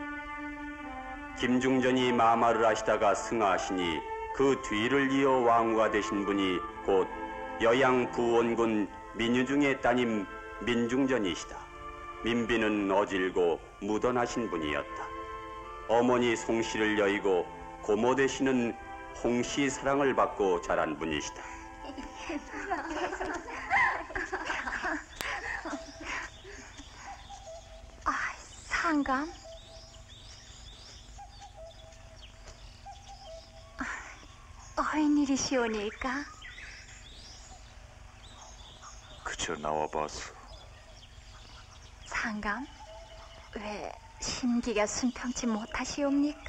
김중전이 마마를 하시다가 승하하시니 그 뒤를 이어 왕후가 되신 분이 곧 여양 부원군 민유중의 따님 민중전이시다. 민비는 어질고 무던하신 분이었다. 어머니 송씨를 여의고 고모 되시는 홍씨 사랑을 받고 자란 분이시다. 아, 상감? 어인 일이시오니까? 그저 나와봤소. 상감? 왜 심기가 순평치 못하시옵니까?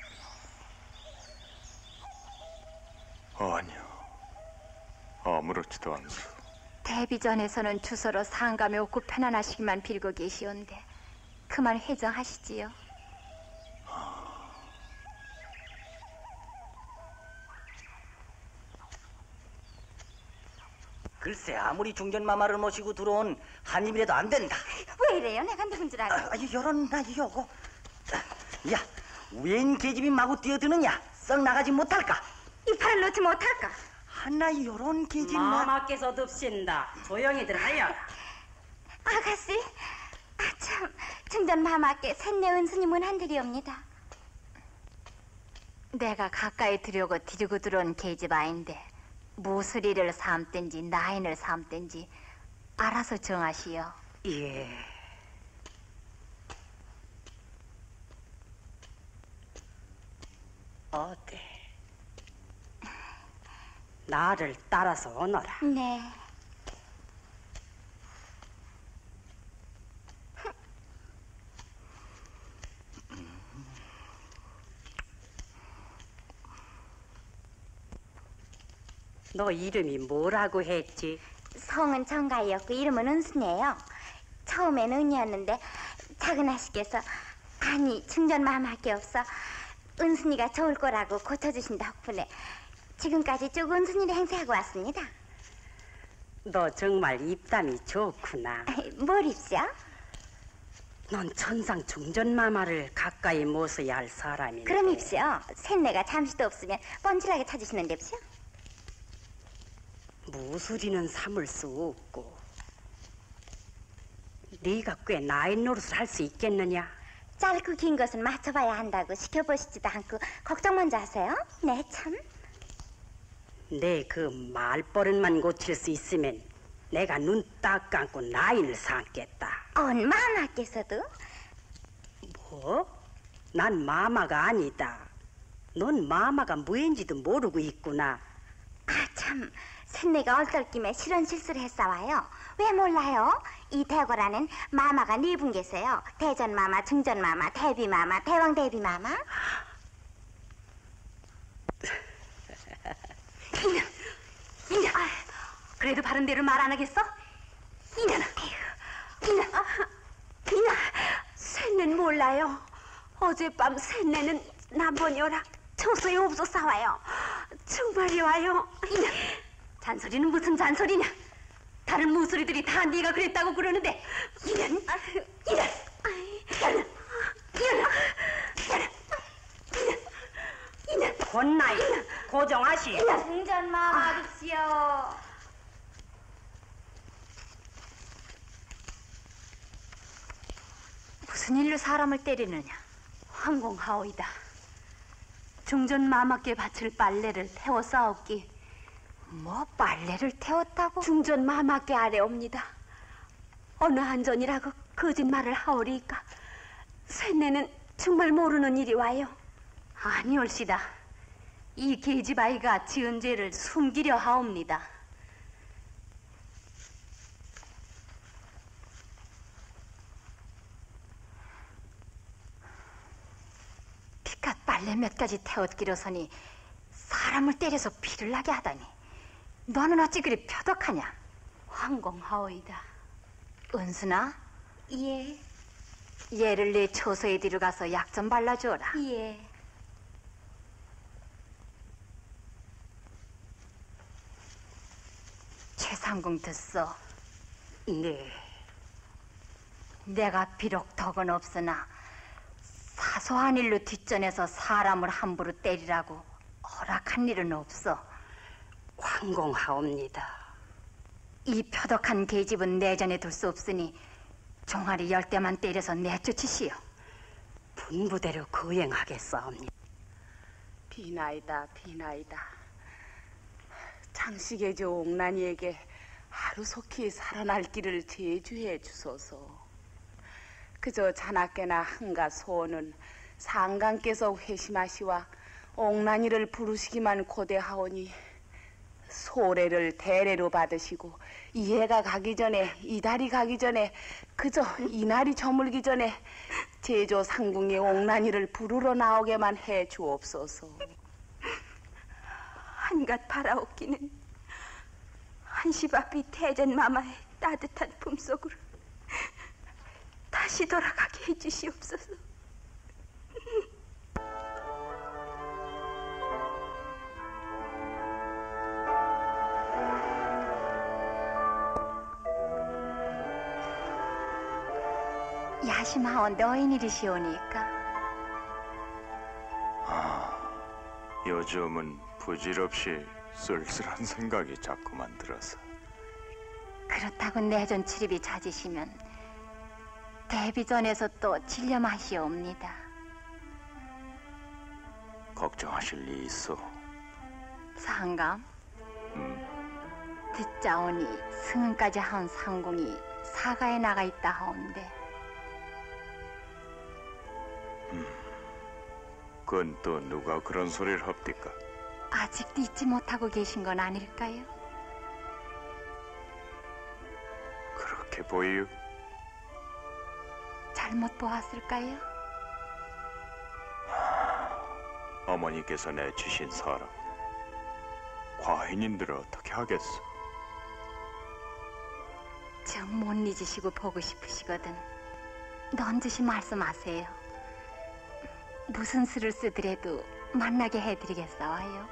아니요, 아무렇지도 않소. 대비전에서는 주서로 상감이 없고 편안하시기만 빌고 계시온데 그만 회정하시지요. 글쎄, 아무리 중전마마를 모시고 들어온 한 입이라도 안 된다. 왜 이래요? 내가 누군 줄 알아요? 아, 요런 나 요거. 야, 웬 계집이 마구 뛰어드느냐? 썩 나가지 못할까? 이 팔을 놓지 못할까? 하나 요런 계집만. 마마께서 듭신다. 조용히들 하여라. 아가씨, 아 참, 중전 마마께 셋내 은순이 문한들이옵니다. 내가 가까이 들여고 데리고 들어온 계집 아인데 무수리를 삼든지 나인을 삼든지 알아서 정하시오. 예. 어때? 나를 따라서 오너라. 네. 너 이름이 뭐라고 했지? 성은 정가이었고 이름은 은순이에요. 처음엔 은이었는데 작은 아씨께서 아니 중전 마마밖에 없어 은순이가 좋을 거라고 고쳐주신 덕분에 지금까지 쭉 은순이를 행세하고 왔습니다. 너 정말 입담이 좋구나. 뭘 입죠? 넌 천상 중전마마를 가까이 모셔야 할 사람인데. 그럼 입시오. 셋내가 잠시도 없으면 뻔질하게 찾으시는 데입시오. 무술이는 삼을 수 없고 네가 꽤 나이 노릇을 할 수 있겠느냐? 짧고 긴 것은 맞춰봐야 한다고 시켜보시지도 않고 걱정 먼저 하세요. 네 참. 내 그 말버릇만 고칠 수 있으면 내가 눈 딱 감고 나이를 삼겠다. 언 마마께서도? 뭐? 난 마마가 아니다. 넌 마마가 뭐인지도 모르고 있구나. 아 참, 셋내가 얼떨김에 실은 실수를 했사와요. 왜 몰라요? 이 대궐안엔 마마가 네 분 계세요. 대전 마마, 중전 마마, 대비 마마, 대왕 대비 마마. 이년, 이년. 아, 그래도 바른 대로 말 안 하겠어? 이년아, 이년, 아, 이년. 셋내는 몰라요. 어젯밤 셋내는 남번여라 초소에 없어싸와요. 정말이 와요. 이년. 잔소리는 무슨 잔소리냐? 다른 무소리들이 다 네가 그랬다고 그러는데 이년, 이년, 이년, 이년, 이년, 이년. 권나이 고정하시. 중전 마마겠지요. 무슨 일로 사람을 때리느냐? 황공하오이다. 중전 마마께 바칠 빨래를 태워 싸웠기. 뭐 빨래를 태웠다고? 중전 마마께 아래옵니다. 어느 한전이라고 거짓말을 하오리까. 셋내는 정말 모르는 일이 와요. 아니올시다. 이 계집 아이가 지은 죄를 숨기려 하옵니다. 피깟 빨래 몇 가지 태웠기로서니 사람을 때려서 피를 나게 하다니 너는 어찌 그리 표독하냐? 황공하오이다. 은순아, 예, 얘를 내 초소에 데려가서 약 좀 발라줘라. 예. 최상궁 듣소. 네. 내가 비록 덕은 없으나 사소한 일로 뒷전에서 사람을 함부로 때리라고 허락한 일은 없어. 황공하옵니다. 이 표독한 계집은 내전에 둘 수 없으니 종아리 열 대만 때려서 내쫓으시오. 분부대로 거행하겠사옵니다. 비나이다, 비나이다. 장식의 저 옥난이에게 하루속히 살아날 길을 제주해 주소서. 그저 자나깨나 한가 소원은 상강께서 회심하시와 옥난이를 부르시기만 고대하오니 소례를 대례로 받으시고 이 해가 가기 전에 이 달이 가기 전에 그저 이 날이 저물기 전에 제조 상궁의 옥난이를 부르러 나오게만 해 주옵소서. 한갓 바라옵기는 한시바삐 태전 마마의 따뜻한 품속으로 다시 돌아가게 해주시옵소서. 야심하온 너인 일이시오니까 요즘은 부질없이 쓸쓸한 생각이 자꾸만 들어서. 그렇다고 내전 출입이 잦으시면 데뷔전에서 또 질려 마시옵니다. 걱정하실 일 있어? 상감, 음, 듣자오니 승은까지 한 상궁이 사가에 나가 있다 하온데 음, 그건 또 누가 그런 소리를 합디까? 아직도 잊지 못하고 계신 건 아닐까요? 그렇게 보이요? 잘못 보았을까요? 어머니께서 내주신 사람, 과인인들을 어떻게 하겠어? 정 못 잊으시고 보고 싶으시거든 넌지시 말씀하세요. 무슨 수를 쓰더라도 만나게 해드리겠사와요.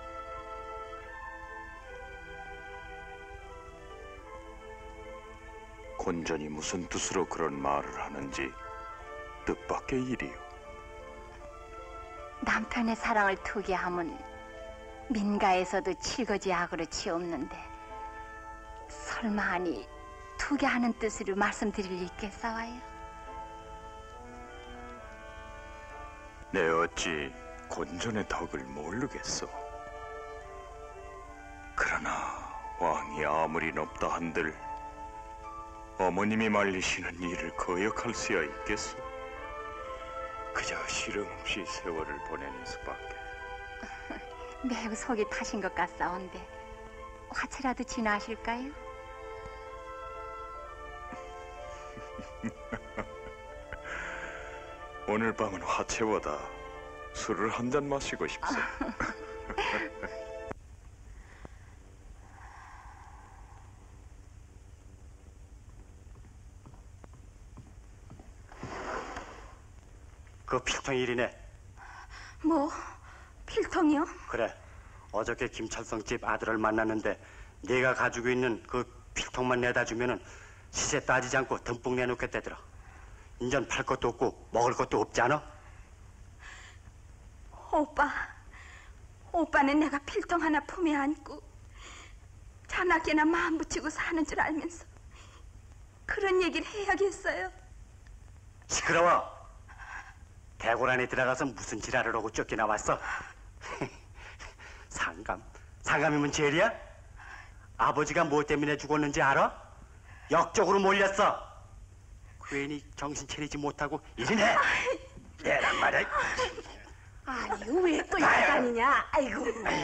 곤전이 무슨 뜻으로 그런 말을 하는지 뜻밖의 일이요. 남편의 사랑을 투기하면 민가에서도 칠거지 악으로 치옵는데 설마하니 투기하는 뜻으로 말씀드릴 리 있겠사와요? 내 어찌 곤전의 덕을 모르겠소. 그러나 왕이 아무리 높다 한들 어머님이 말리시는 일을 거역할 수야 있겠소. 그저 실험없이 세월을 보내는 수밖에. 매우 속이 타신 것 같사온데 화채라도 지나실까요? 오늘 밤은 화채보다 술을 한 잔 마시고 싶소. 그 필통 일이네. 뭐? 필통이요? 그래. 어저께 김철성 집 아들을 만났는데 네가 가지고 있는 그 필통만 내다 주면은 시세 따지지 않고 듬뿍 내놓겠다더라. 인전 팔 것도 없고 먹을 것도 없지 않아? 오빠, 오빠는 내가 필통 하나 품에 안고 자나깨나 마음 붙이고 사는 줄 알면서 그런 얘기를 해야겠어요. 시끄러워. 대궐 안에 들어가서 무슨 지랄을 하고 쫓겨 나왔어? 상감, 상감이면 죄리야? 아버지가 뭐 때문에 죽었는지 알아? 역적으로 몰렸어. 괜히 정신 차리지 못하고 이리네. 내란 말이야. 아니 왜 또 야단이냐? 아이고.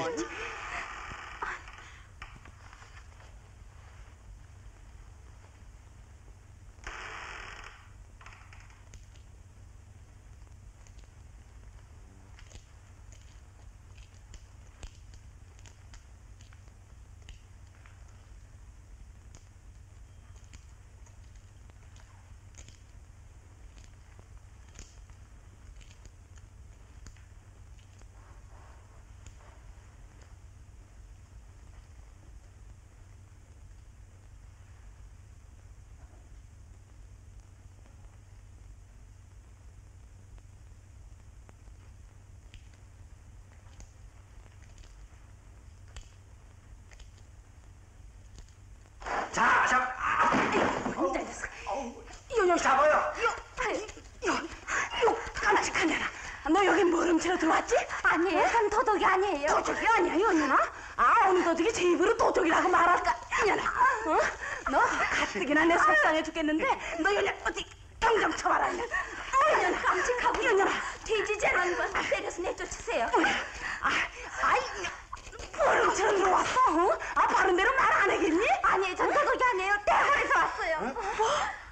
자, 잡. 요요 잡아요. 요, 요, 요, 깜찍하네라. 너 여기 뭐 훔치러 들어왔지? 아니에요, 전 도둑이 아니에요. 도둑이 아니야, 연연아? 아, 어느 도둑이 제 입으로 도둑이라고 말할까? 연연아, 어? 너 가뜩이나 내 속상해 죽겠는데 너 연연 어디 경정 쳐봐라, 연연. 연연아, 깜찍하고 연연아. 돼지 재는 건 때려서 내쫓으세요. 아, 아이, 뭘 훔치러 들어왔어? 어? 아, 바른 대로 말 안 하겠니? 아니에요, 전 도둑이 아니에요. 대궐에서 왔어요. 뭐?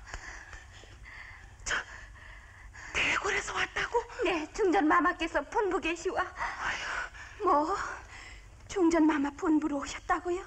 저, 대궐에서 왔다고? 네, 중전 마마께서 본부 계시와. 뭐, 중전 마마 본부로 오셨다고요?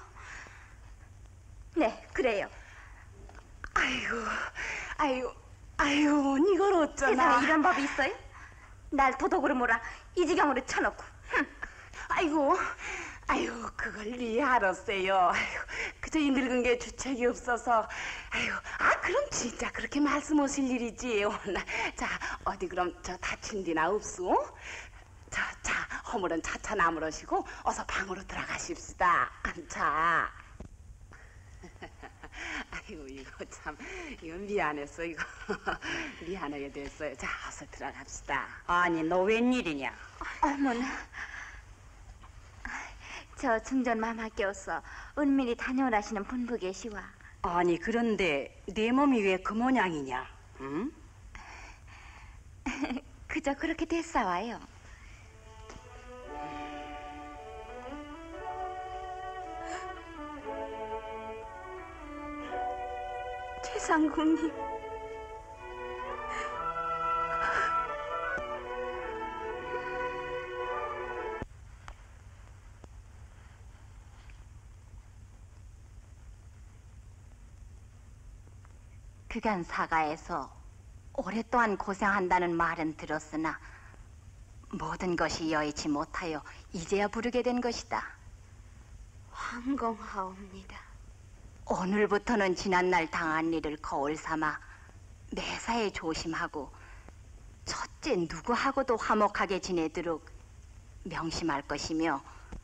네, 그래요. 아이고, 아이고, 아이고, 이걸 어쩌나. 세상에 이런 법이 있어요? 날 도둑으로 몰아 이 지경으로 쳐놓고. 아이고, 아이고, 그걸 리 알았어요. 아이고, 그저 이 늙은 게 주책이 없어서. 아이고, 아, 그럼 진짜 그렇게 말씀 오실 일이지. 자, 어디 그럼 저 다친 데나 없소? 자, 자, 허물은 차차 나무러시고 어서 방으로 들어가십시다. 자. 아이고 이거 참 이거 미안했어 이거 미안하게 됐어요. 자 어서 들어갑시다. 아니 너 웬일이냐? 어머나. 저 중전마마께서 은밀히 다녀오라시는 분부 계시와. 아니 그런데 내 몸이 왜 그 모양이냐? 응? 그저 그렇게 됐사와요. 최상궁님, 그간 사가에서 오랫동안 고생한다는 말은 들었으나 모든 것이 여의치 못하여 이제야 부르게 된 것이다. 황공하옵니다. 오늘부터는 지난날 당한 일을 거울 삼아 매사에 조심하고 첫째 누구하고도 화목하게 지내도록 명심할 것이며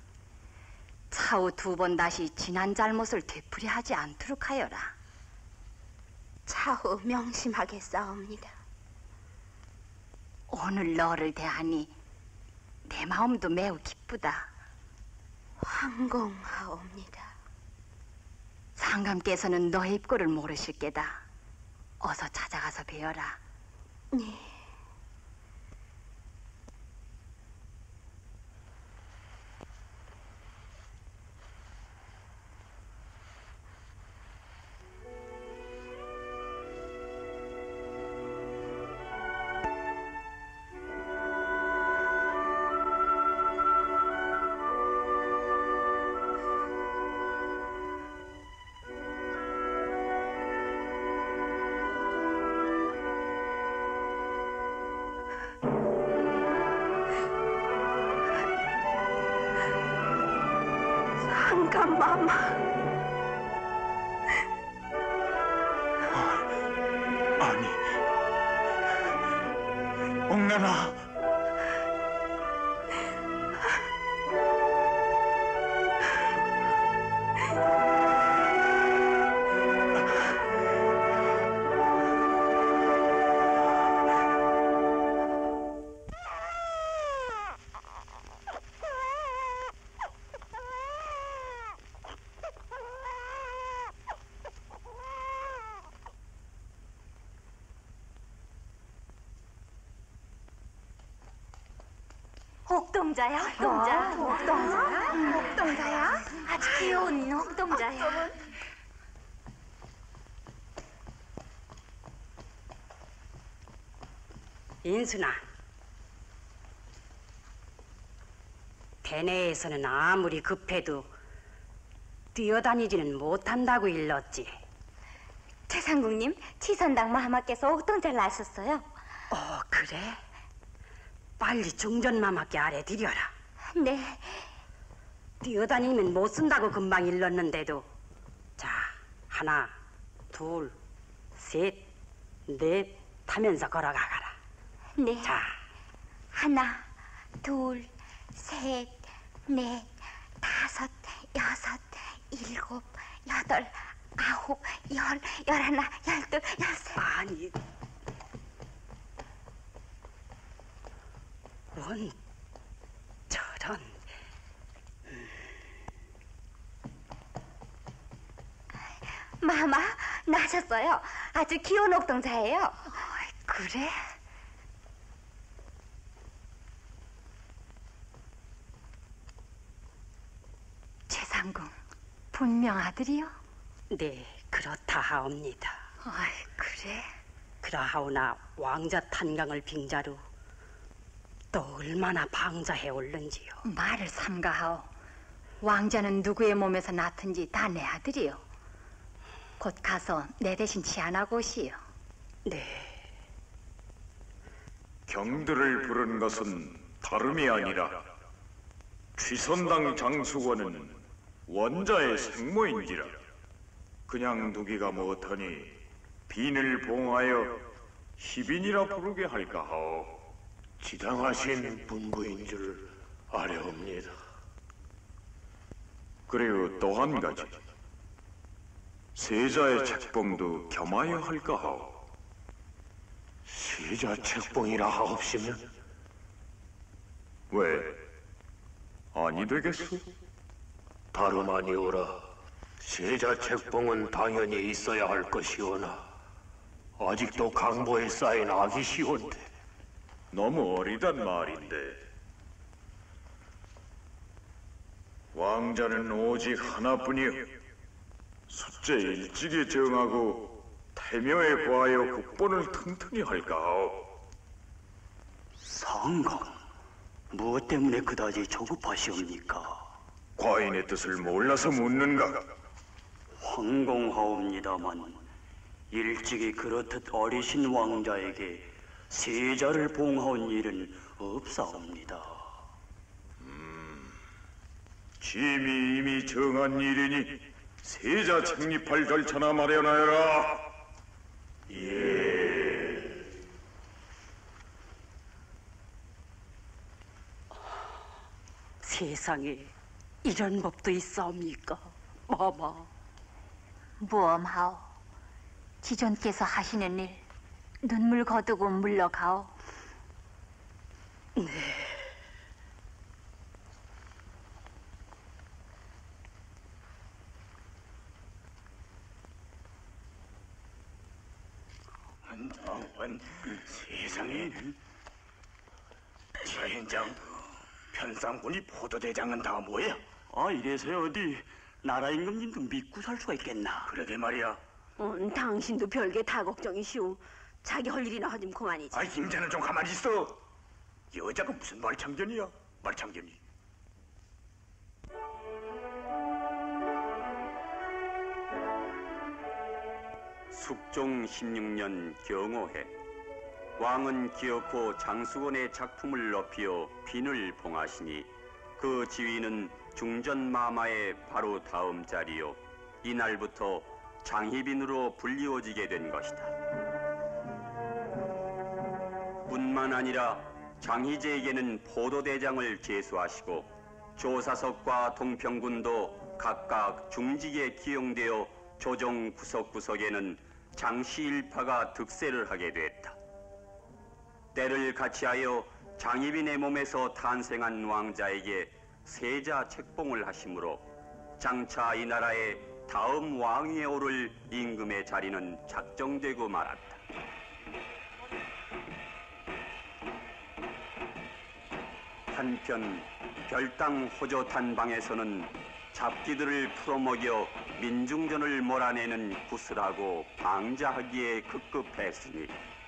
차후 두 번 다시 지난 잘못을 되풀이 하지 않도록 하여라. 차후 명심하겠사옵니다. 오늘 너를 대하니 내 마음도 매우 기쁘다. 황공하옵니다. 상감께서는 너의 입고를 모르실 게다. 어서 찾아가서 뵈어라. 네. 상감마마. 아니, 옥란아. 옥동자야, 옥동자. 옥동자? 옥동자야? 아주 귀여운 옥동자야. 인순아, 대내에서는 아무리 급해도 뛰어다니지는 못한다고 일렀지. 최상국님, 치선당 마마께서 옥동자를 낳으셨어요. 어, 그래? 빨리 중전마마께 아래 드려라. 네. 뛰어다니면 못 쓴다고 금방 일렀는데도. 자, 하나, 둘, 셋, 넷 하면서 걸어가가라. 네. 자, 하나, 둘, 셋, 넷, 다섯, 여섯, 일곱, 여덟, 아홉, 열, 열하나, 열둘, 열셋. 아니, 원, 저런. 마마, 나셨어요. 아주 귀여운 옥동자예요. 어, 그래? 최상궁, 분명 아들이요? 네, 그렇다 하옵니다. 아이, 그래? 그러하오나 왕자 탄강을 빙자로 또 얼마나 방자해 올는지요. 말을 삼가하오. 왕자는 누구의 몸에서 낳든지 다 내 아들이요. 곧 가서 내 대신 치안하고 오시오. 네. 경들을 부른 것은 다름이 아니라 취선당 장수원은 원자의 생모인지라 그냥 두기가 못하니 빈을 봉하여 희빈이라 부르게 할까 하오. 지당하신 분부인 줄 아뢰옵니다. 그리고 또 한 가지, 세자의 책봉도 겸하여 할까 하오. 세자 책봉이라 하옵시면 왜? 아니 되겠소? 다름 아니오라. 세자 책봉은 당연히 있어야 할 것이오나 아직도 강보에 쌓인 악이 시온데. 너무 어리단 말인데. 왕자는 오직 하나뿐이요. 숫제 일찍이 정하고 태묘에 구하여 국본을 튼튼히 할까오. 상강, 무엇 때문에 그다지 조급하시옵니까? 과인의 뜻을 몰라서 묻는가? 황공하옵니다만 일찍이 그렇듯 어리신 왕자에게 세자를 봉하온 일은 없사옵니다. 음, 짐이 이미 정한 일이니 세자 책립할 절차나 마련하여라. 예. 세상에 이런 법도 있사옵니까? 마마. 무엄하오. 지존께서 하시는 일 눈물 거두고 물러가오. 네. 한정원 세상에. 최현장, 편상군이 포도대장은 다 뭐야? 아, 이래서 어디 나라 임금님도 믿고 살 수가 있겠나? 그러게 말이야. 어, 당신도 별게 다 걱정이시오. 자기 할 일이나 하면 그만이지. 아, 임자는 좀 가만히 있어. 여자가 무슨 말창견이야? 말창견이. 숙종 십육 년 경호해 왕은 기어코 장수건의 작품을 높여 빈을 봉하시니 그 지위는 중전마마의 바로 다음 자리요 이날부터 장희빈으로 불리워지게 된 것이다. 뿐만 아니라 장희제에게는 포도대장을 제수하시고 조사석과 동평군도 각각 중직에 기용되어 조정 구석구석에는 장시일파가 득세를 하게 됐다. 때를 같이하여 장희빈의 몸에서 탄생한 왕자에게 세자 책봉을 하심으로 장차 이 나라의 다음 왕위에 오를 임금의 자리는 작정되고 말았다. 한편 별당 호조탄 방에서는 잡기들을 풀어먹여 민중전을 몰아내는 구슬하고 방자하기에 급급했으니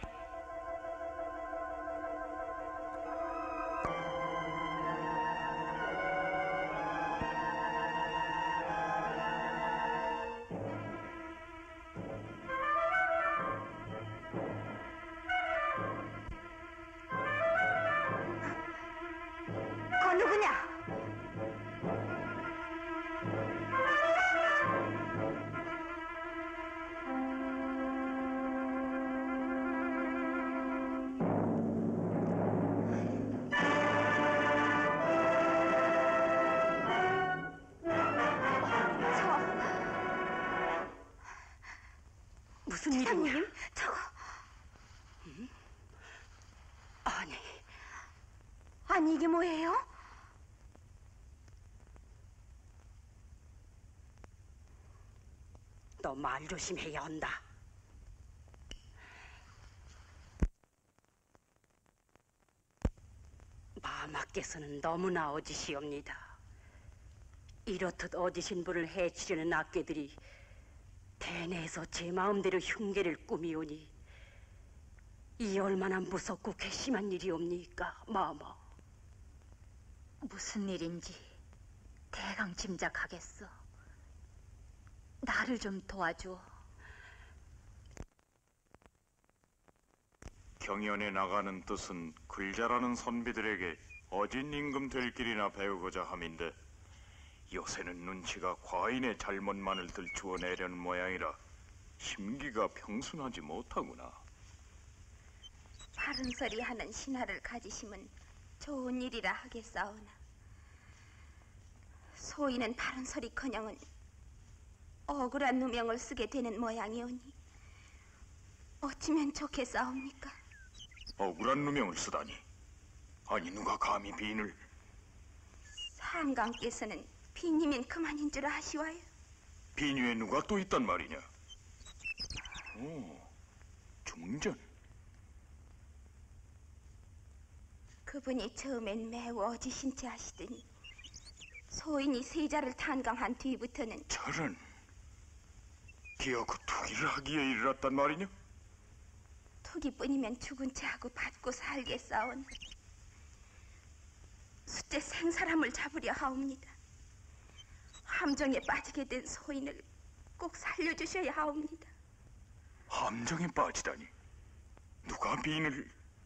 거 누구냐? 무슨 일이냐? 저거. 음? 아니, 아니 이게 뭐예요? 너 말 조심해야 한다. 마마께서는 너무나 어지시옵니다. 이렇듯 어지신 분을 해치려는 악귀들이 대내에서 제 마음대로 흉계를 꾸미오니 이 얼마나 무섭고 괘씸한 일이옵니까, 마마. 무슨 일인지 대강 짐작하겠어. 나를 좀 도와줘. 경연에 나가는 뜻은 글자라는 선비들에게 어진 임금 될 길이나 배우고자 함인데 요새는 눈치가 과인의 잘못만을 들추어 내려는 모양이라 심기가 평순하지 못하구나. 바른 소리 하는 신하를 가지심은 좋은 일이라 하겠사오나 소인은 바른 소리커녕은 억울한 누명을 쓰게 되는 모양이오니 어찌면 좋겠사옵니까? 억울한 누명을 쓰다니. 아니 누가 감히 비인을... 상감께서는 비님인 그만인 줄 아시와요. 비인 외에 누가 또 있단 말이냐? 오, 중전. 그분이 처음엔 매우 어지신 체 하시더니 소인이 세자를 탄감한 뒤부터는 저런... 기어코 투기를 하기에 이르렀단 말이냐? 투기뿐이면 죽은 채 하고 받고 살겠사온 숫째 생사람을 잡으려 하옵니다. 함정에 빠지게 된 소인을 꼭 살려주셔야 하옵니다. 함정에 빠지다니. 누가 비인을...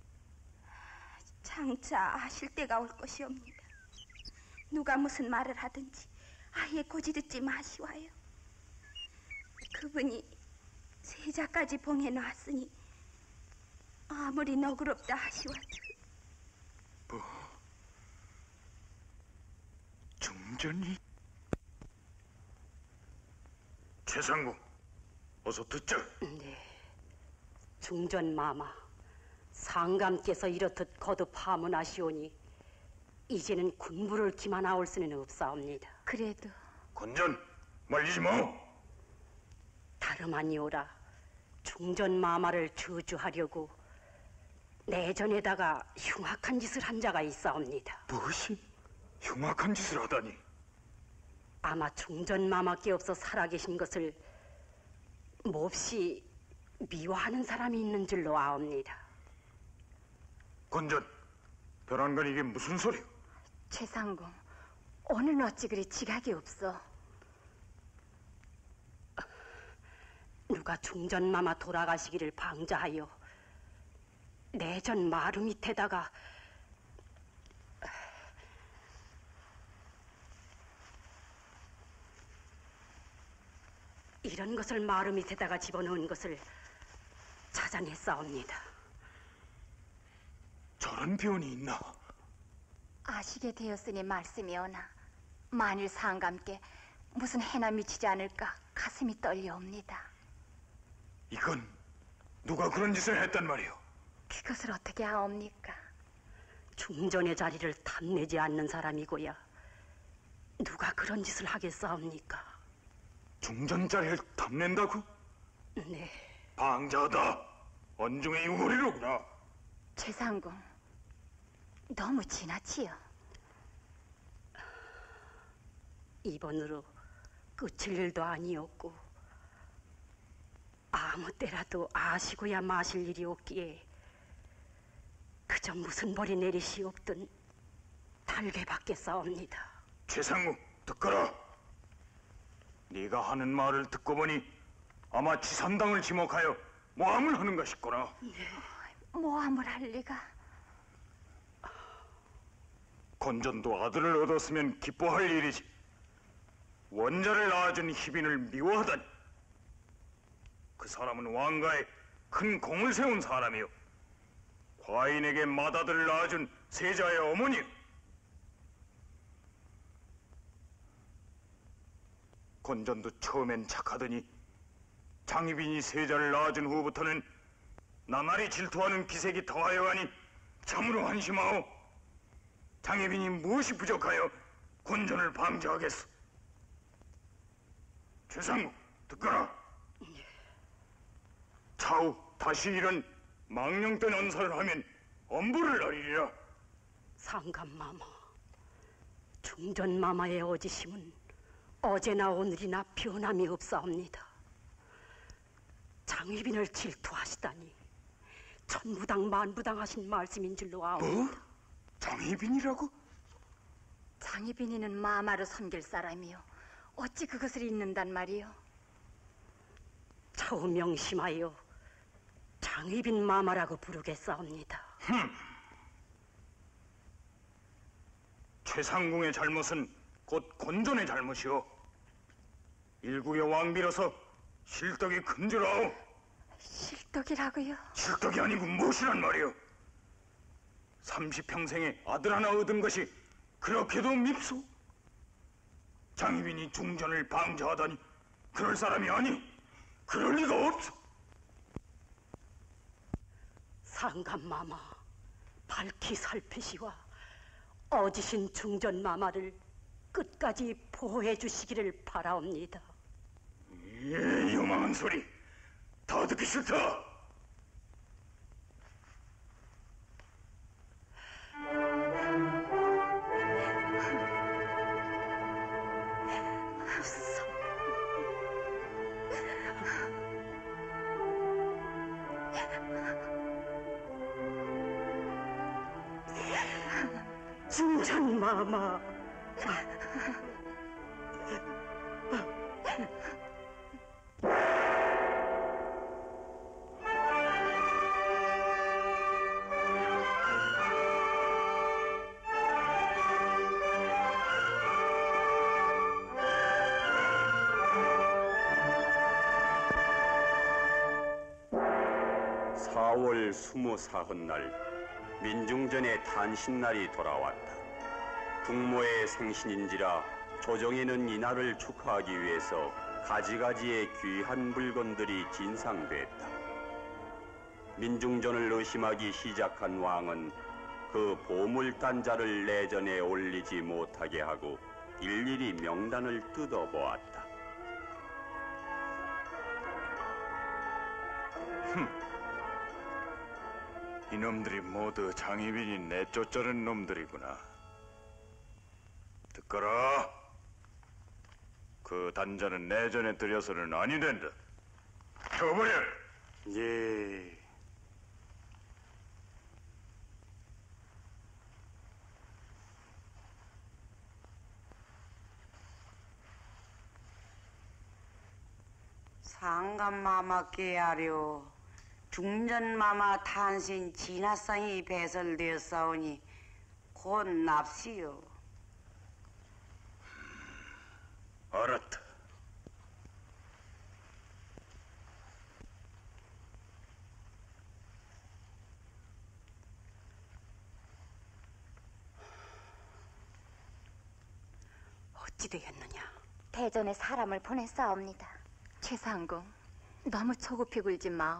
장차 아실 때가 올 것이옵니다. 누가 무슨 말을 하든지 아예 고지듣지 마시와요. 그분이 세자까지 봉해놨으니 아무리 너그럽다 하시와도 뭐... 중전이... 최상궁, 어서 듣자. 네, 중전마마, 상감께서 이렇듯 거듭 파문하시오니 이제는 군부를 기만하올 수는 없사옵니다. 그래도... 건전, 말리지 마. 다름 아니오라. 중전마마를 저주하려고 내전에다가 흉악한 짓을 한 자가 있사옵니다. 무엇이? 흉악한 짓을 하다니. 아마 중전마마께 없어 살아계신 것을 몹시 미워하는 사람이 있는 줄로 아옵니다. 건전, 벼랑간 이게 무슨 소리야? 최상궁, 오늘 어찌 그리 지각이 없어? 누가 중전마마 돌아가시기를 방자하여 내전 마루 밑에다가 이런 것을 마루 밑에다가 집어넣은 것을 찾아냈사옵니다. 저런 변이 있나? 아시게 되었으니 말씀이 오나 만일 상감께 무슨 해나 미치지 않을까 가슴이 떨려옵니다. 이건 누가 그런 짓을 했단 말이오? 그것을 어떻게 아옵니까? 중전의 자리를 탐내지 않는 사람이고야 누가 그런 짓을 하겠사옵니까? 중전 자리를 탐낸다고? 네. 방자하다. 언중의 우호리로구나. 최상궁, 너무 지나치요. 이번으로 끝일 일도 아니었고 아무 때라도 아시고야 마실 일이 없기에 그저 무슨 벌이 내리시옵든 달게 받겠사옵니다. 최상궁, 듣거라. 네가 하는 말을 듣고 보니 아마 지산당을 지목하여 모함을 하는 것이구나. 네. 모함을 할 리가. 건전도 아들을 얻었으면 기뻐할 일이지. 원자를 낳아준 희빈을 미워하다니. 그 사람은 왕가에 큰 공을 세운 사람이요, 과인에게 맏아들을 낳아준 세자의 어머니요. 건전도 처음엔 착하더니 장희빈이 세자를 낳아준 후부터는 나날이 질투하는 기색이 더하여 가니 참으로 한심하오. 장희빈이 무엇이 부족하여 건전을 방지하겠소? 최상국, 듣거라. 차후 다시 이런 망령된 언사를 하면 엄벌을 내리리라. 상감마마, 중전마마의 어지심은 어제나 오늘이나 변함이 없사옵니다. 장희빈을 질투하시다니 천부당 만부당 하신 말씀인 줄로 아옵니다. 뭐? 장희빈이라고? 장희빈이는 마마를 섬길 사람이요, 어찌 그것을 잊는단 말이요? 차후 명심하여 장희빈 마마라고 부르겠사옵니다. 흠. 최상궁의 잘못은 곧 건전의 잘못이오. 일국의 왕비로서 실덕이 큰 줄 아오. 실덕이라고요? 실덕이 아니고 무엇이란 말이오? 삼십 평생에 아들 하나 얻은 것이 그렇게도 밉소? 장희빈이 중전을 방조하다니 그럴 사람이 아니. 그럴 리가 없어. 상감마마, 밝히 살피시와 어지신 중전마마를 끝까지 보호해 주시기를 바라옵니다. 예, 요망한 소리 다 듣기 싫다. 중전마마. 사월 스무사흔날 민중전의 탄신날이 돌아왔다. 국모의 생신인지라 조정에는 이날을 축하하기 위해서 가지가지의 귀한 물건들이 진상됐다. 민중전을 의심하기 시작한 왕은 그 보물단자를 내전에 올리지 못하게 하고 일일이 명단을 뜯어보았다. 이놈들이 모두 장희빈이 내쫓자는 놈들이구나. 듣거라. 그 단자는 내전에 들여서는 아니 된다. 쳐버려. 예. 상감마마께 하려 중전마마 탄신 진화상이 배설되었사오니 곧 납시오. 알았다. 어찌 되겠느냐? 대전에 사람을 보냈사옵니다. 최상궁, 너무 초급히 굴지 마오.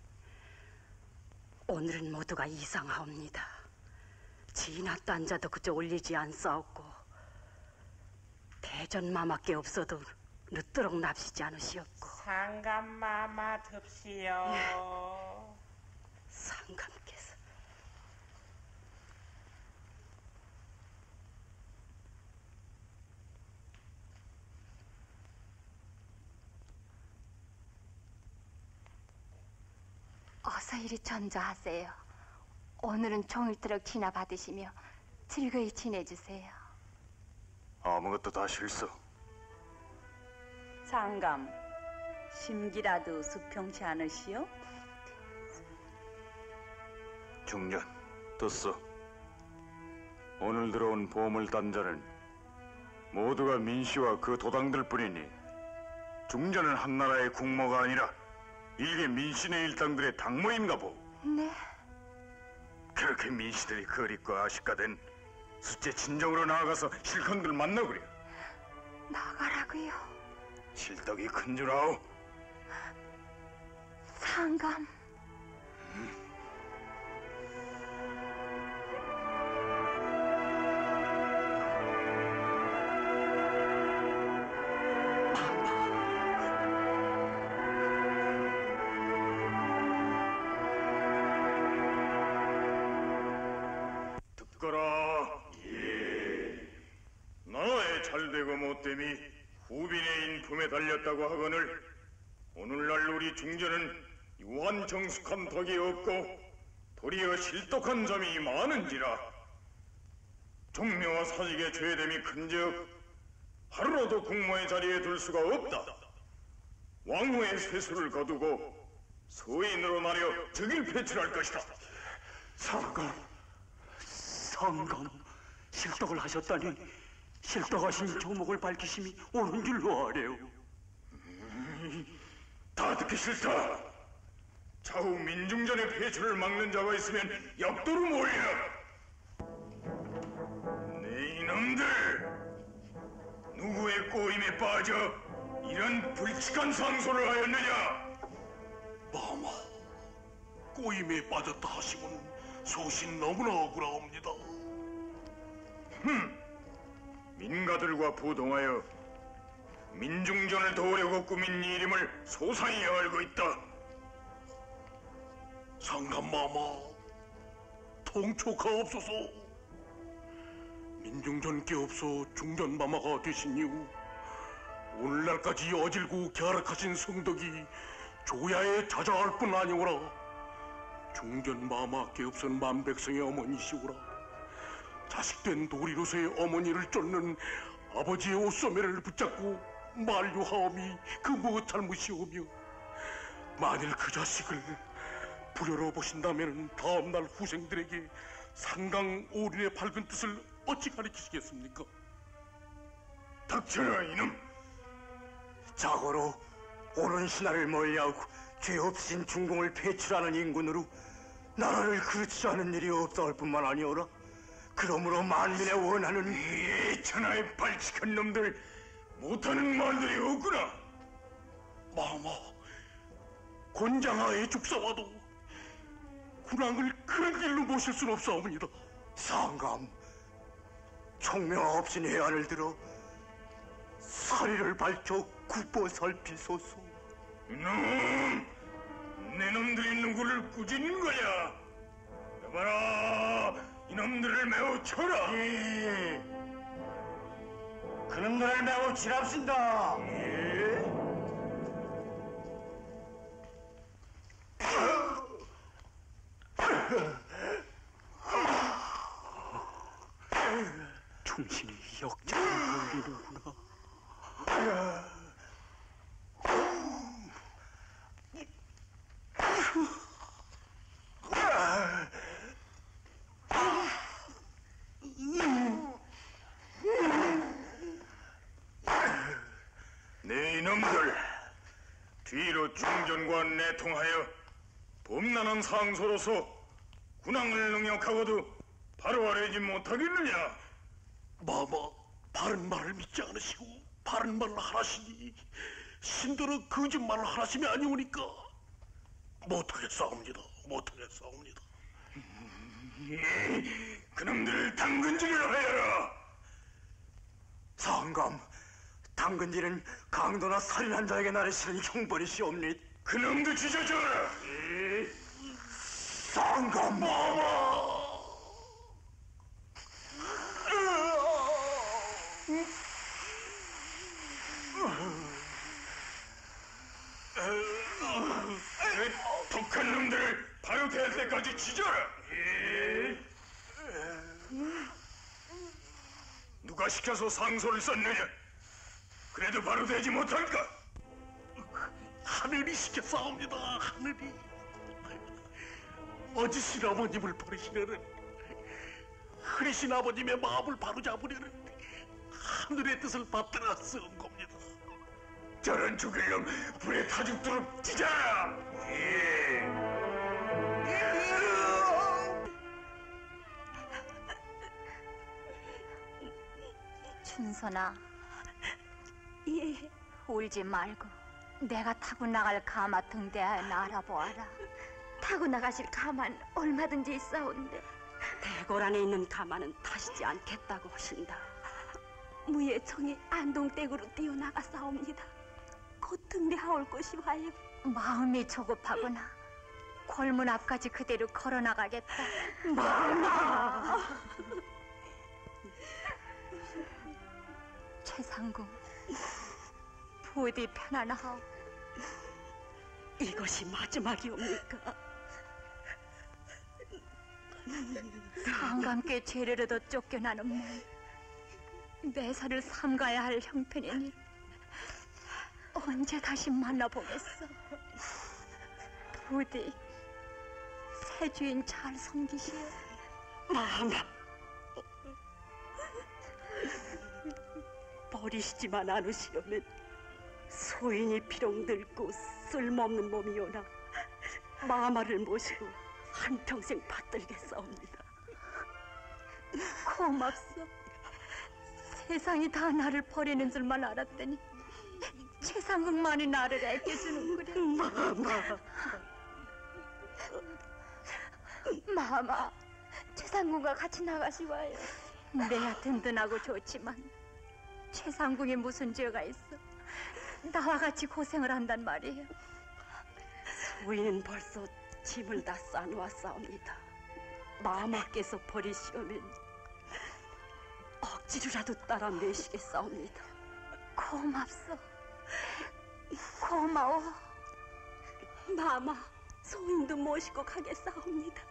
오늘은 모두가 이상하옵니다. 진화 단자도 그저 올리지 않사옵고 대전마마께 없어도 늦도록 납시지 않으시옵고. 상감마마 듭시오. 예. 상감께서. 어서 이리 전조하세요. 오늘은 종일토록 지나 받으시며 즐거이 지내주세요. 아무것도 다 실수. 상감, 심기라도 수평치 않으시오? 중년, 떴어. 오늘 들어온 보물단자는 모두가 민씨와 그 도당들 뿐이니 중전은 한나라의 국모가 아니라 일개 민씨네 일당들의 당모인가 보. 네. 그렇게 민씨들이 거릿고 아쉽가된 숫제 친정으로 나아가서 실컷들 만나구려. 나가라고요. 실덕이 큰 줄 아오. 상감. 듣거라. 예. 나의 잘되고 못됨이 후빈의 인품에 달렸다고 하거늘 오늘날 우리 중전은 유한 정숙한 덕이 없고 도리어 실독한 점이 많은지라 종묘와 사직의 죄됨이 큰즉 하루라도 국모의 자리에 둘 수가 없다. 왕후의 쇠수를 거두고 소인으로 나려 즉일 배출할 것이다. 상감, 상감, 실덕을 하셨다니 실덕하신 조목을 밝히심이 옳은 줄로 아래요. 음, 다 듣기 싫다. 차후 민중전의 폐출을 막는 자가 있으면 역도로 몰려. 네 이놈들 누구의 꼬임에 빠져 이런 불측한 상소를 하였느냐? 마마, 꼬임에 빠졌다 하시면 소신 너무나 억울하옵니다. 흠, 민가들과 부동하여 민중전을 도우려고 꾸민 일임을 소상히 알고 있다. 상감마마, 통촉하옵소서. 민중전께 없어 중전마마가 되신 이후 오늘날까지 어질고 갸륵하신 성덕이 조야에 자자할 뿐 아니오라. 중전마마께 없은 만백성의 어머니시오라. 자식된 도리로서의 어머니를 쫓는 아버지의 옷소매를 붙잡고 만류하오미 그 무엇 잘못이오며, 만일 그 자식을 불효로 보신다면 다음날 후생들에게 상강 오륜의 밝은 뜻을 어찌 가르치시겠습니까? 닥쳐라 이놈! 자고로 옳은 신하를 멀리하고 죄 없인 중궁을 배출하는 인군으로 나라를 그르치 않은 일이 없사올 뿐만 아니오라. 그러므로 만민의 원하는 이 천하의 발칙한 놈들 못하는 말들이 없구나. 마마, 곤장하에 죽사와도 군왕을 그런 길로 모실 순 없사옵니다. 상감, 총명 없인 해안을 들어 사리를 밝혀 굽어 살피소서. 이놈! 내 놈들이 누구를 꾸짖는 거냐? 여봐라, 이놈들을 매우 쳐라. 예. 그놈들을 매우 지랍신다. 예. 충신이 역장을 돌리는구나. 네 이놈들, 뒤로 중전과 내통하여 범란한 상소로서 군왕을 능욕하고도 바로 아뢰지 못하겠느냐? 마마, 바른 말을 믿지 않으시고 바른 말을 하시니 신들은 거짓말을 하심이 아니오니까 못하겠사옵니다. 못하겠사옵니다. 그놈들을 당근질을 하여라. 상감, 당근질은 강도나 살인한 자에게 나르시는 형벌이시옵니다. 그놈도 찢어져라. 상감, 마마. 독한 놈들을 바로 될 때까지 찢어라. 누가 시켜서 상소를 썼느냐? 그래도 바로 되지 못할까? 하늘이 시켰사옵니다. 하늘이. 어지신 아버님을 버리시려는, 흐리신 아버님의 마음을 바로잡으려는 하늘의 뜻을 받들어 쓰은 겁니다. 저런 죽일 놈 불에 타 죽도록 찢어라. 예. 춘선아, 예. 울지 말고 내가 타고 나갈 가마 등대하여 알아보아라. 타고 나가실 가만 얼마든지 있사온데 대궐 안에 있는 가마는 타시지 않겠다고 하신다. 무예청이 안동댁으로 뛰어나가사옵니다. 곧 등대하올 것이 와요. 마음이 조급하구나. 골문 앞까지 그대로 걸어나가겠다. 마마! 최상궁, 부디 편안하오. 이것이 마지막이옵니까? 상감께 죄를 얻어 쫓겨나는 몸, 매사를 삼가야 할 형편이니 언제 다시 만나보겠어. 부디 새 주인 잘 섬기시오. 마마, 버리시지만 않으시려면 소인이 비록 늙고 쓸모없는 몸이오나 마마를 모시고 한평생 받들겠사옵니다. 고맙소. 세상이 다 나를 버리는 줄만 알았더니 최상국만이 나를 애껴주는구려. 마마. 마마, 최상궁과 같이 나가시와요. 내야 든든하고 좋지만 최상궁이 무슨 죄가 있어? 나와 같이 고생을 한단 말이에요. 소인은 벌써 짐을 다 싸놓았사옵니다. 마마께서 버리시오면 억지로라도 따라 내시겠사옵니다. 고맙소. 고마워. 마마, 소인도 모시고 가겠사옵니다.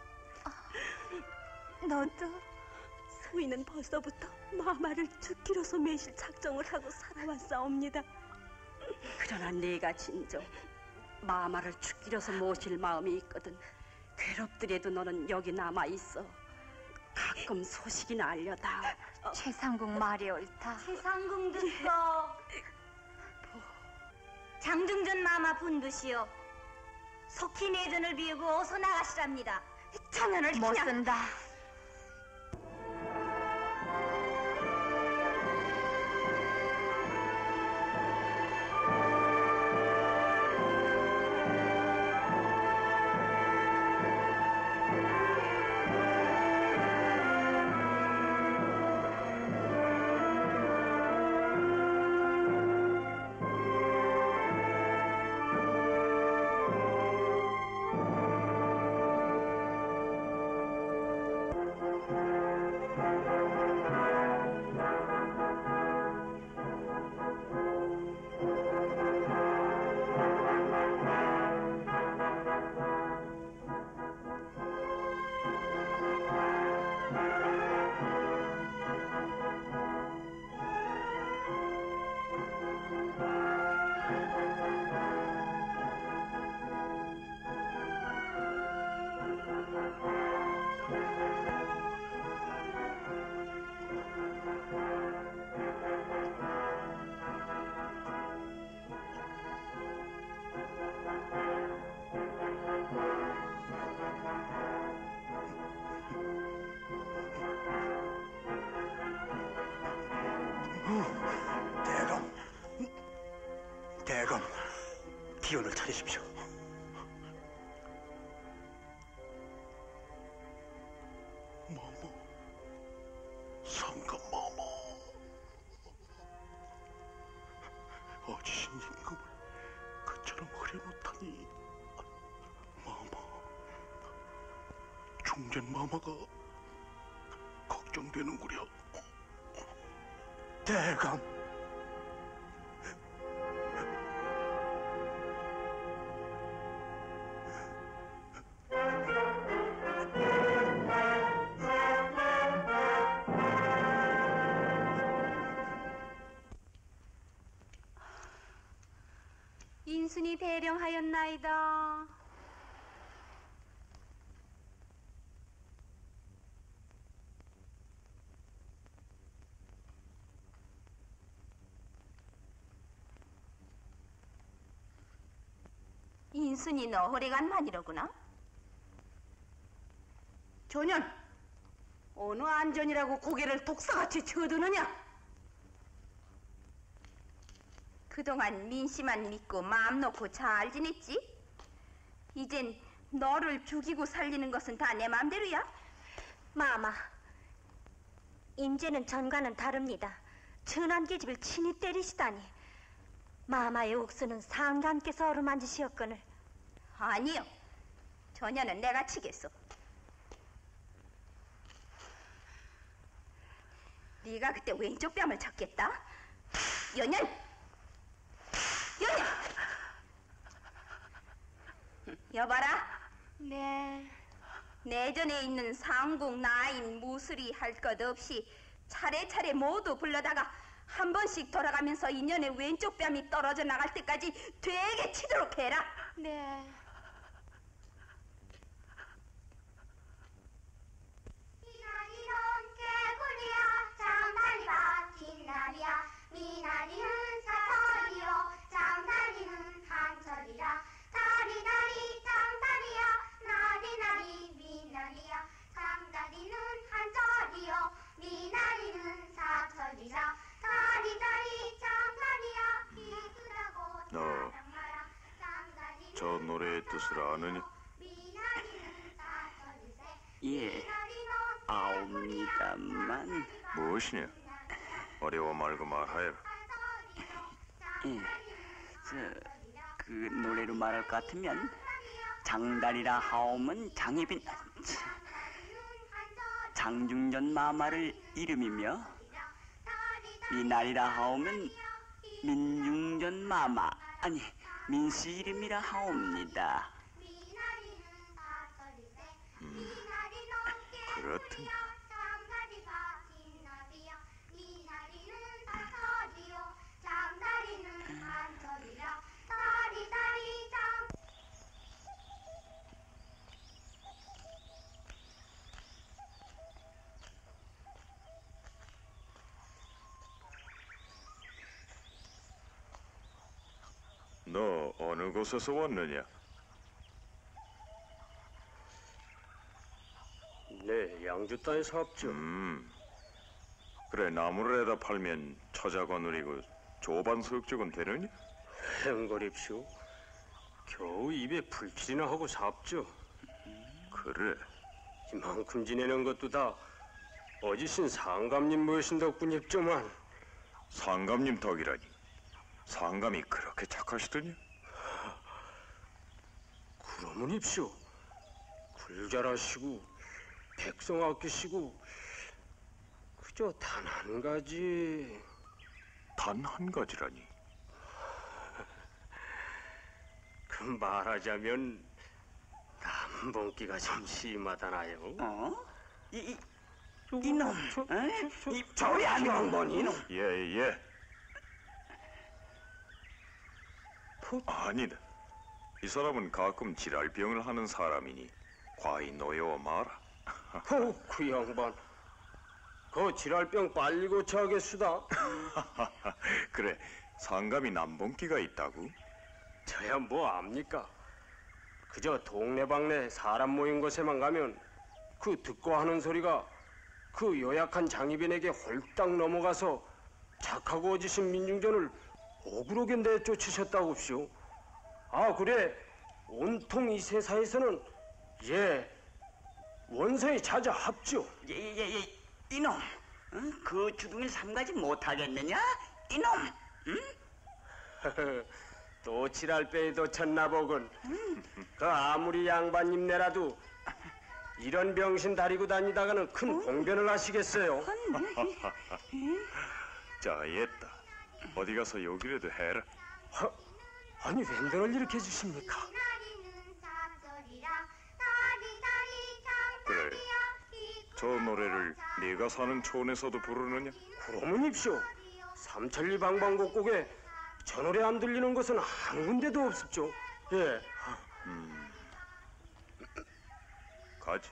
너도? 소인은 벌써부터 마마를 죽기로서 매실 작정을 하고 살아왔사옵니다. 그러나 내가 진정 마마를 죽기로서 모실 마음이 있거든. 괴롭더라도 너는 여기 남아있어. 가끔 소식이나 알려다오. 최상궁 말이 옳다. 최상궁 듣고 장중전 마마 분부시오. 속히 내전을 비우고 어서 나가시랍니다. 청년을 못 그냥... 쓴다. 대감, 대감, 기운을 차리십시오. 마마, 상감 마마, 어지신 임금을 그처럼 흐려놓다니. 마마, 중전 마마가 걱정되는구려. 대감, 인순이 배령하였나이다. 인순이 너 오래간만이로구나. 조년, 어느 안전이라고 고개를 독사같이 쳐드느냐? 그동안 민씨만 믿고 마음 놓고 잘 지냈지? 이젠 너를 죽이고 살리는 것은 다 내 마음대로야? 마마, 임제는 전과는 다릅니다. 천안계집을 친히 때리시다니. 마마의 옥수는 상감께서 어루만지시었거늘. 아니요, 전혀는 내가 치겠소. 네가 그때 왼쪽 뺨을 쳤겠다? 연연! 연연! 여봐라. 네. 내전에 있는 상궁, 나인, 무술이 할 것 없이 차례차례 모두 불러다가 한 번씩 돌아가면서 인연의 왼쪽 뺨이 떨어져 나갈 때까지 되게 치도록 해라. 네. 미나리는 개구리야, 장다리가 뒷날이야. 미나리는 사철이요, 장다리는 한철이라. 다리다리 장다리야, 나리나리 미나리야. 장다리는 한철이요, 미나리는 사철이라. 너 저 노래의 뜻을 아느냐? 예, 아옵니다만. 무엇이냐? 어려워 말고 말하여라. 예, 저, 그 노래로 말할 것 같으면 장달이라 하오면 장희빈, 장중전 마마를 이름이며 미날이라 하오면 민중전 마마, 아니 민수 이름이라 하옵니다. 음, 그렇더니 너 어느 곳에서 왔느냐? 네, 양주 땅에서 왔죠. 음, 그래 나무를 에다 팔면 처자가 누리고 조반석적은 되느냐? 행거립시오. 겨우 입에 불길이나 하고 삽죠. 그래. 이만큼 지내는 것도 다 어지신 상감님 모신 덕분입죠만. 상감님 덕이라니. 상감이 그렇게 착하시더냐? 그러면 입시오. 굴잘하시고 백성 아끼시고 그저 단 한 가지. 단 한 가지라니? 그 말하자면 남봉기가 좀 심하다나요? 어? 이, 이 이놈, 어? 이 저리 안 양반 이놈. 예, 예. 아니다. 이 사람은 가끔 지랄병을 하는 사람이니 과히 노여워 마라. 어, 그 양반. 그 지랄병 빨리 고쳐야겠수다. 그래, 상감이 남봉기가 있다고? 저야 뭐 압니까? 그저 동네방네 사람 모인 곳에만 가면 그 듣고 하는 소리가 그 요약한 장희빈에게 홀딱 넘어가서 착하고 어지신 민중전을 억울하게 내쫓으셨다고쇼. 아 그래 온통 이 세사에서는 예 원성이 자자합죠. 예예예 예, 이놈, 응? 그 주둥이를 삼가지 못하겠느냐? 이놈, 응? 또 칠할배에도 쳤나보군. 그 아무리 양반님 내라도 이런 병신 다리고 다니다가는 큰 봉변을 하시겠어요. 자, 옛다. 어디 가서 욕이라도 해라. 하, 아니 웬들을 이렇게 해주십니까? 그래, 저 노래를 네가 사는 촌에서도 부르느냐? 그러면 입시오. 삼천리 방방곡곡에 저 노래 안 들리는 것은 한 군데도 없었죠. 예. 음, 가지.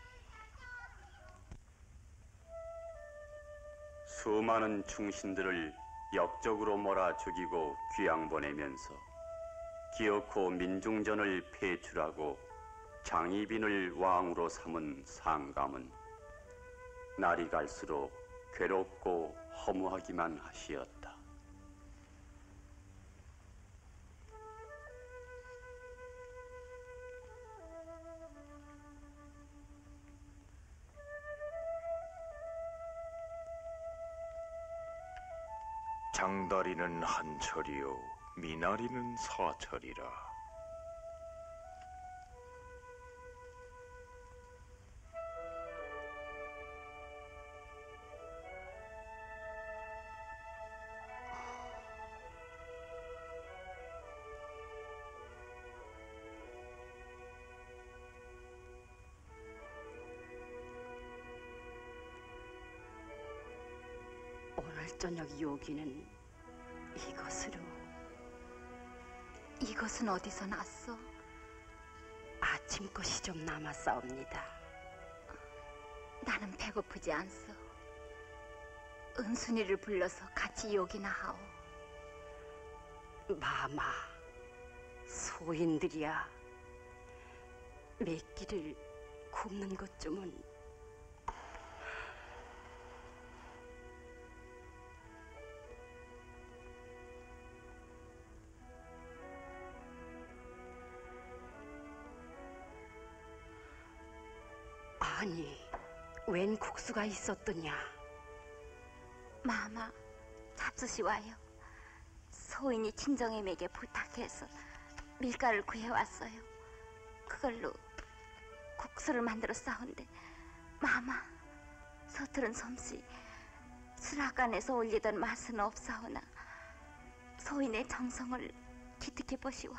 수많은 충신들을 역적으로 몰아 죽이고 귀양 보내면서 기어코 민중전을 폐출하고 장희빈을 왕으로 삼은 상감은 날이 갈수록 괴롭고 허무하기만 하시었다. 장다리는 한철이요 미나리는 사철이라. 오늘 저녁 요기는 이것으로. 이것은 어디서 났어? 아침 것이 좀 남았사옵니다. 나는 배고프지 않소. 은순이를 불러서 같이 욕이나 하오. 마마, 소인들이야. 몇 끼를 굽는 것 좀은. 아니, 웬 국수가 있었더냐? 마마, 잡수시 와요. 소인이 친정애에게 부탁해서 밀가루를 구해왔어요. 그걸로 국수를 만들어 싸운데 마마, 서투른 솜씨 수락관에서 올리던 맛은 없사오나 소인의 정성을 기특해 보시와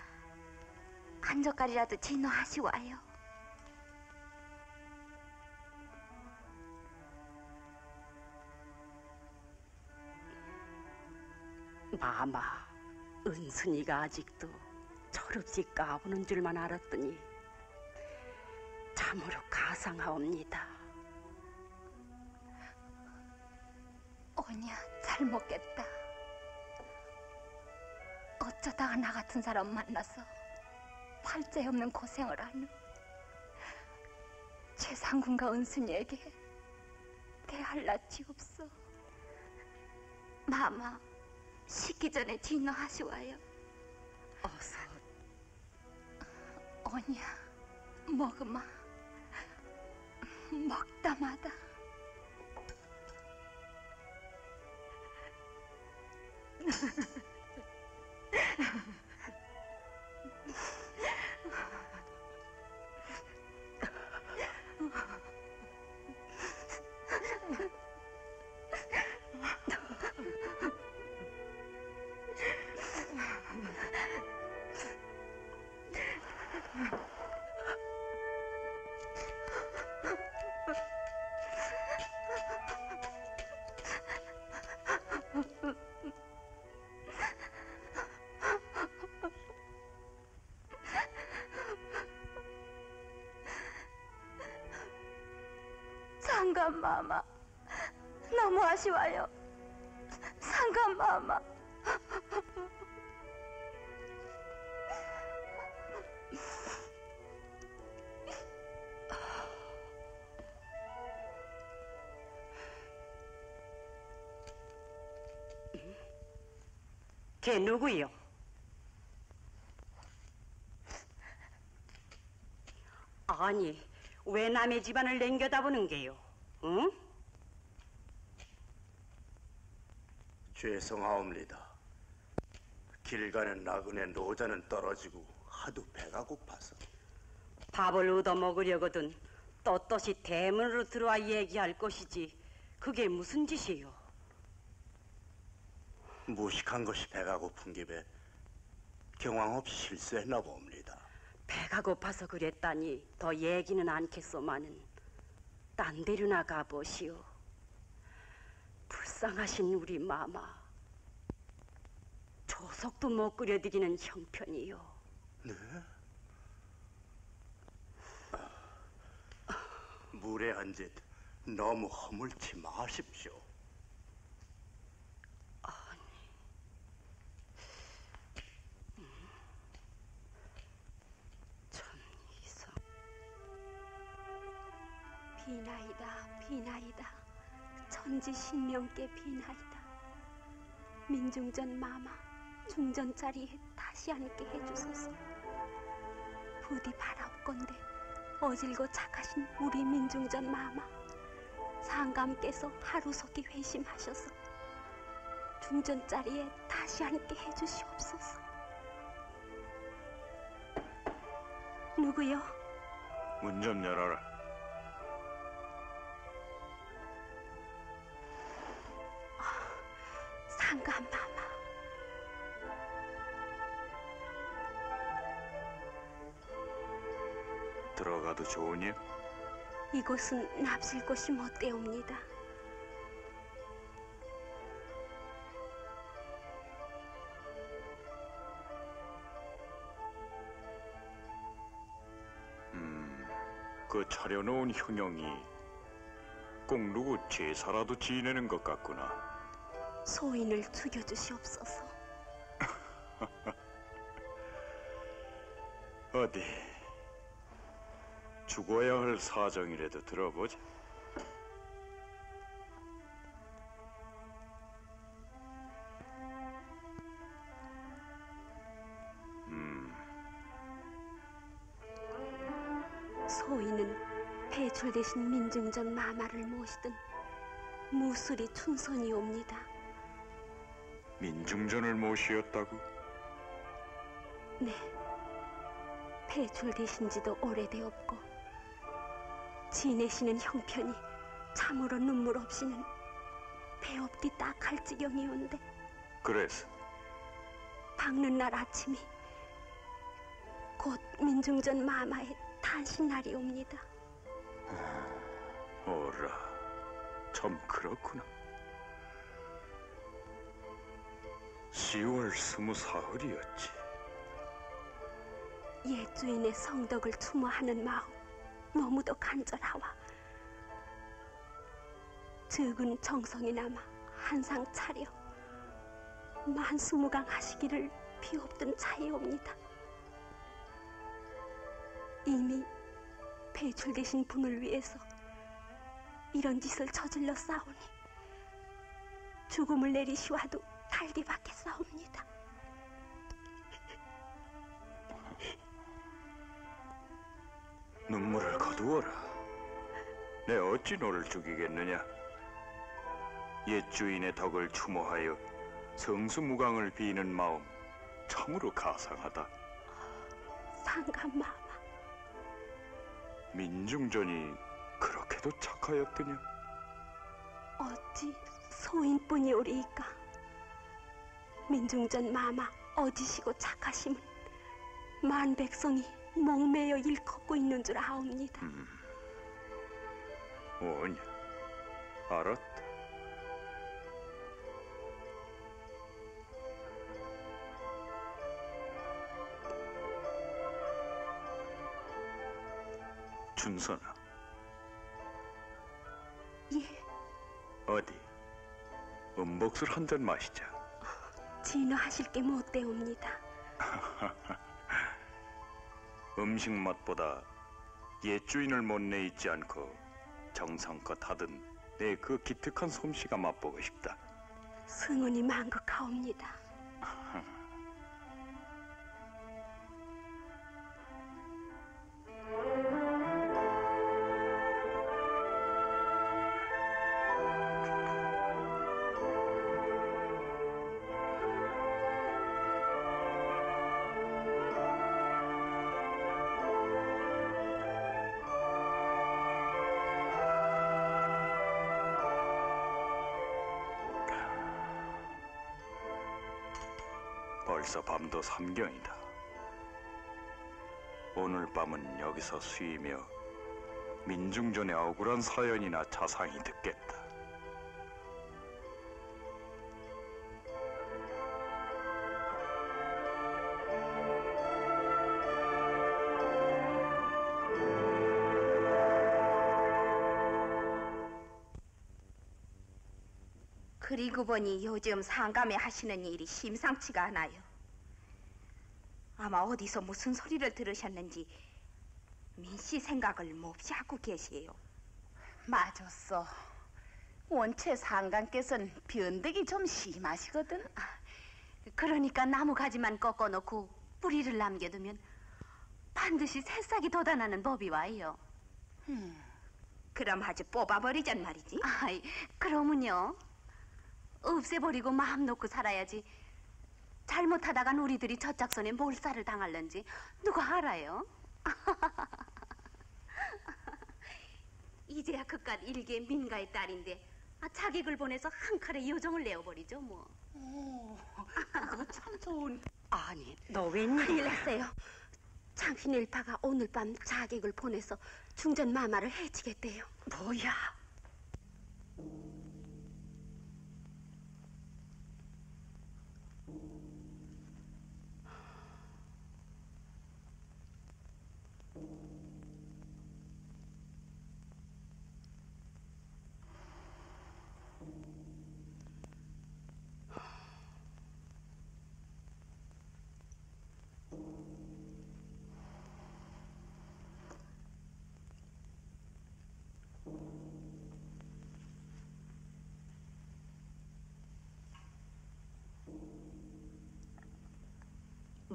한 젓갈이라도 진노하시와요. 마마, 은순이가 아직도 철없이 까부는 줄만 알았더니 참으로 가상하옵니다. 오냐, 잘 먹겠다. 어쩌다가 나 같은 사람 만나서 팔자 없는 고생을 하는 최상군과 은순이에게 대할 낯이 없어. 마마, 식기 전에 진노하시와요. 어서. 오냐, 먹으마. 먹다마다 상감 마마, 너무 아쉬워요. 상감 마마. 걔 누구요? 아니, 왜 남의 집안을 냉겨다보는 게요? 응? 죄송하옵니다. 길 가는 나그네 노자는 떨어지고 하도 배가 고파서. 밥을 얻어먹으려거든 떳떳이 대문으로 들어와 얘기할 것이지 그게 무슨 짓이요? 무식한 것이 배가 고픈 김에 경황 없이 실수했나 봅니다. 배가 고파서 그랬다니 더 얘기는 않겠소마는 딴 데로나 가보시오. 불쌍하신 우리 마마, 조석도 못 끓여드리는 형편이요. 네? 물에 한 짓 너무 허물지 마십시오. 비나이다, 비나이다. 천지신명께 비나이다. 민중전 마마, 중전 자리에 다시 앉게 해주소서. 부디 바라옵건대 어질고 착하신 우리 민중전 마마, 상감께서 하루속히 회심하셔서 중전 자리에 다시 앉게 해주시옵소서. 누구요? 문 좀 열어라. 상감 마마. 들어가도 좋으냐? 이곳은 납실 곳이 못되옵니다. 음, 그 차려놓은 형용이 꼭 누구 제사라도 지내는 것 같구나. 소인을 죽여주시옵소서. 어디 죽어야 할 사정이라도 들어보자. 소인은 배출 대신 민중전 마마를 모시던 무술이 춘선이옵니다. 민중전을 모시었다고? 네. 배출 되신 지도 오래되었고 지내시는 형편이 참으로 눈물 없이는 배없디 딱 할 지경이온데 그래서? 박는 날 아침이 곧 민중전 마마의 탄신날이옵니다. 오라, 참 그렇구나. 시월 스무 사흘이었지. 옛 주인의 성덕을 추모하는 마음 너무도 간절하와 적은 정성이 남아 한상 차려 만수무강 하시기를 비옵던 차이옵니다. 이미 배출되신 분을 위해서 이런 짓을 저질러 싸우니 죽음을 내리시와도 달기 받겠사옵니다. 눈물을 거두어라. 내 어찌 너를 죽이겠느냐? 옛 주인의 덕을 추모하여 성수무강을 비는 마음 참으로 가상하다. 상감마마. 민중전이 그렇게도 착하였더냐? 어찌 소인뿐이오리이까. 민중전 마마 어지시고 착하심은 만 백성이 목매여 일컫고 있는 줄 아옵니다. 음. 오냐, 알았다. 춘선아. 예. 어디? 음복술 한 잔 마시자. 진화하실 게 못되옵니다. 음식 맛보다 옛 주인을 못내 잊지 않고 정성껏 하던 내 그 기특한 솜씨가 맛보고 싶다. 승은이 만극하옵니다. 벌써 밤도 삼경이다. 오늘 밤은 여기서 쉬며 민중전의 억울한 사연이나 자상히 듣겠다. 그리고 보니 요즘 상감에 하시는 일이 심상치가 않아요. 아마 어디서 무슨 소리를 들으셨는지 민씨 생각을 몹시 하고 계시에요. 맞았어. 원체 상감께서는 변덕이 좀 심하시거든. 그러니까 나무 가지만 꺾어놓고 뿌리를 남겨두면 반드시 새싹이 돋아나는 법이 와요. 음, 그럼 아주 뽑아버리잔 말이지. 아이, 그러면요. 없애버리고 마음 놓고 살아야지. 잘못하다간 우리들이 저짝손에 몰살을 당할는지 누가 알아요? 이제야 그깟 일개 민가의 딸인데 아, 자객을 보내서 한 칼에 요정을 내어버리죠 뭐. 오, 그거 참 좋은. 아니, 너 웬일이야? 큰일 났어요. 창신 일파가 오늘 밤 자객을 보내서 중전 마마를 해치겠대요. 뭐야?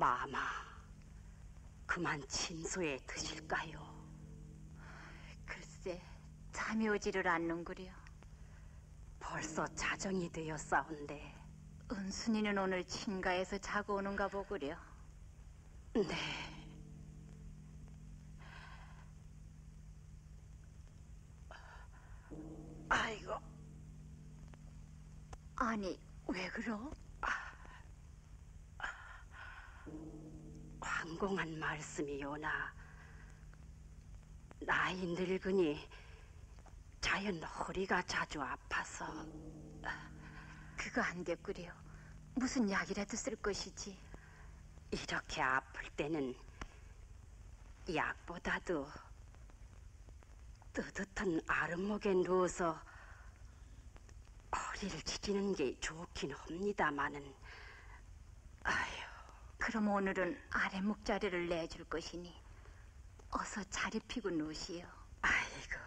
마마, 그만 침소에 드실까요? 글쎄. 글쎄 잠이 오지를 않는구려. 벌써 자정이 되었사온데. 은순이는 오늘 친가에서 자고 오는가 보구려. 네. 아이고. 아니 왜 그러? 황공한 말씀이오나 나이 늙으니 자연 허리가 자주 아파서. 그거 안 됐구려. 무슨 약이라도 쓸 것이지. 이렇게 아플 때는 약보다도 뜨뜻한 아랫목에 누워서 허리를 지지는 게 좋긴 합니다마는. 아휴. 그럼 오늘은 아랫목 자리를 내줄 것이니 어서 자리 피고 누시오. 아이고,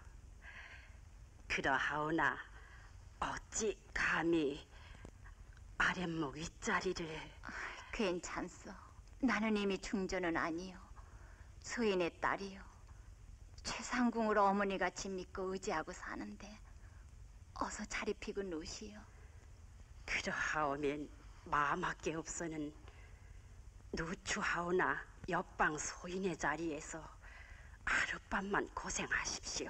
그러하오나 어찌 감히 아랫목 윗자리를. 괜찮소. 나는 이미 중전은 아니요. 소인의 딸이요. 최상궁을 어머니같이 믿고 의지하고 사는데 어서 자리 피고 누시오. 그러하오면 마음밖에 없어는 누추하오나 옆방 소인의 자리에서 하룻밤만 고생하십시오.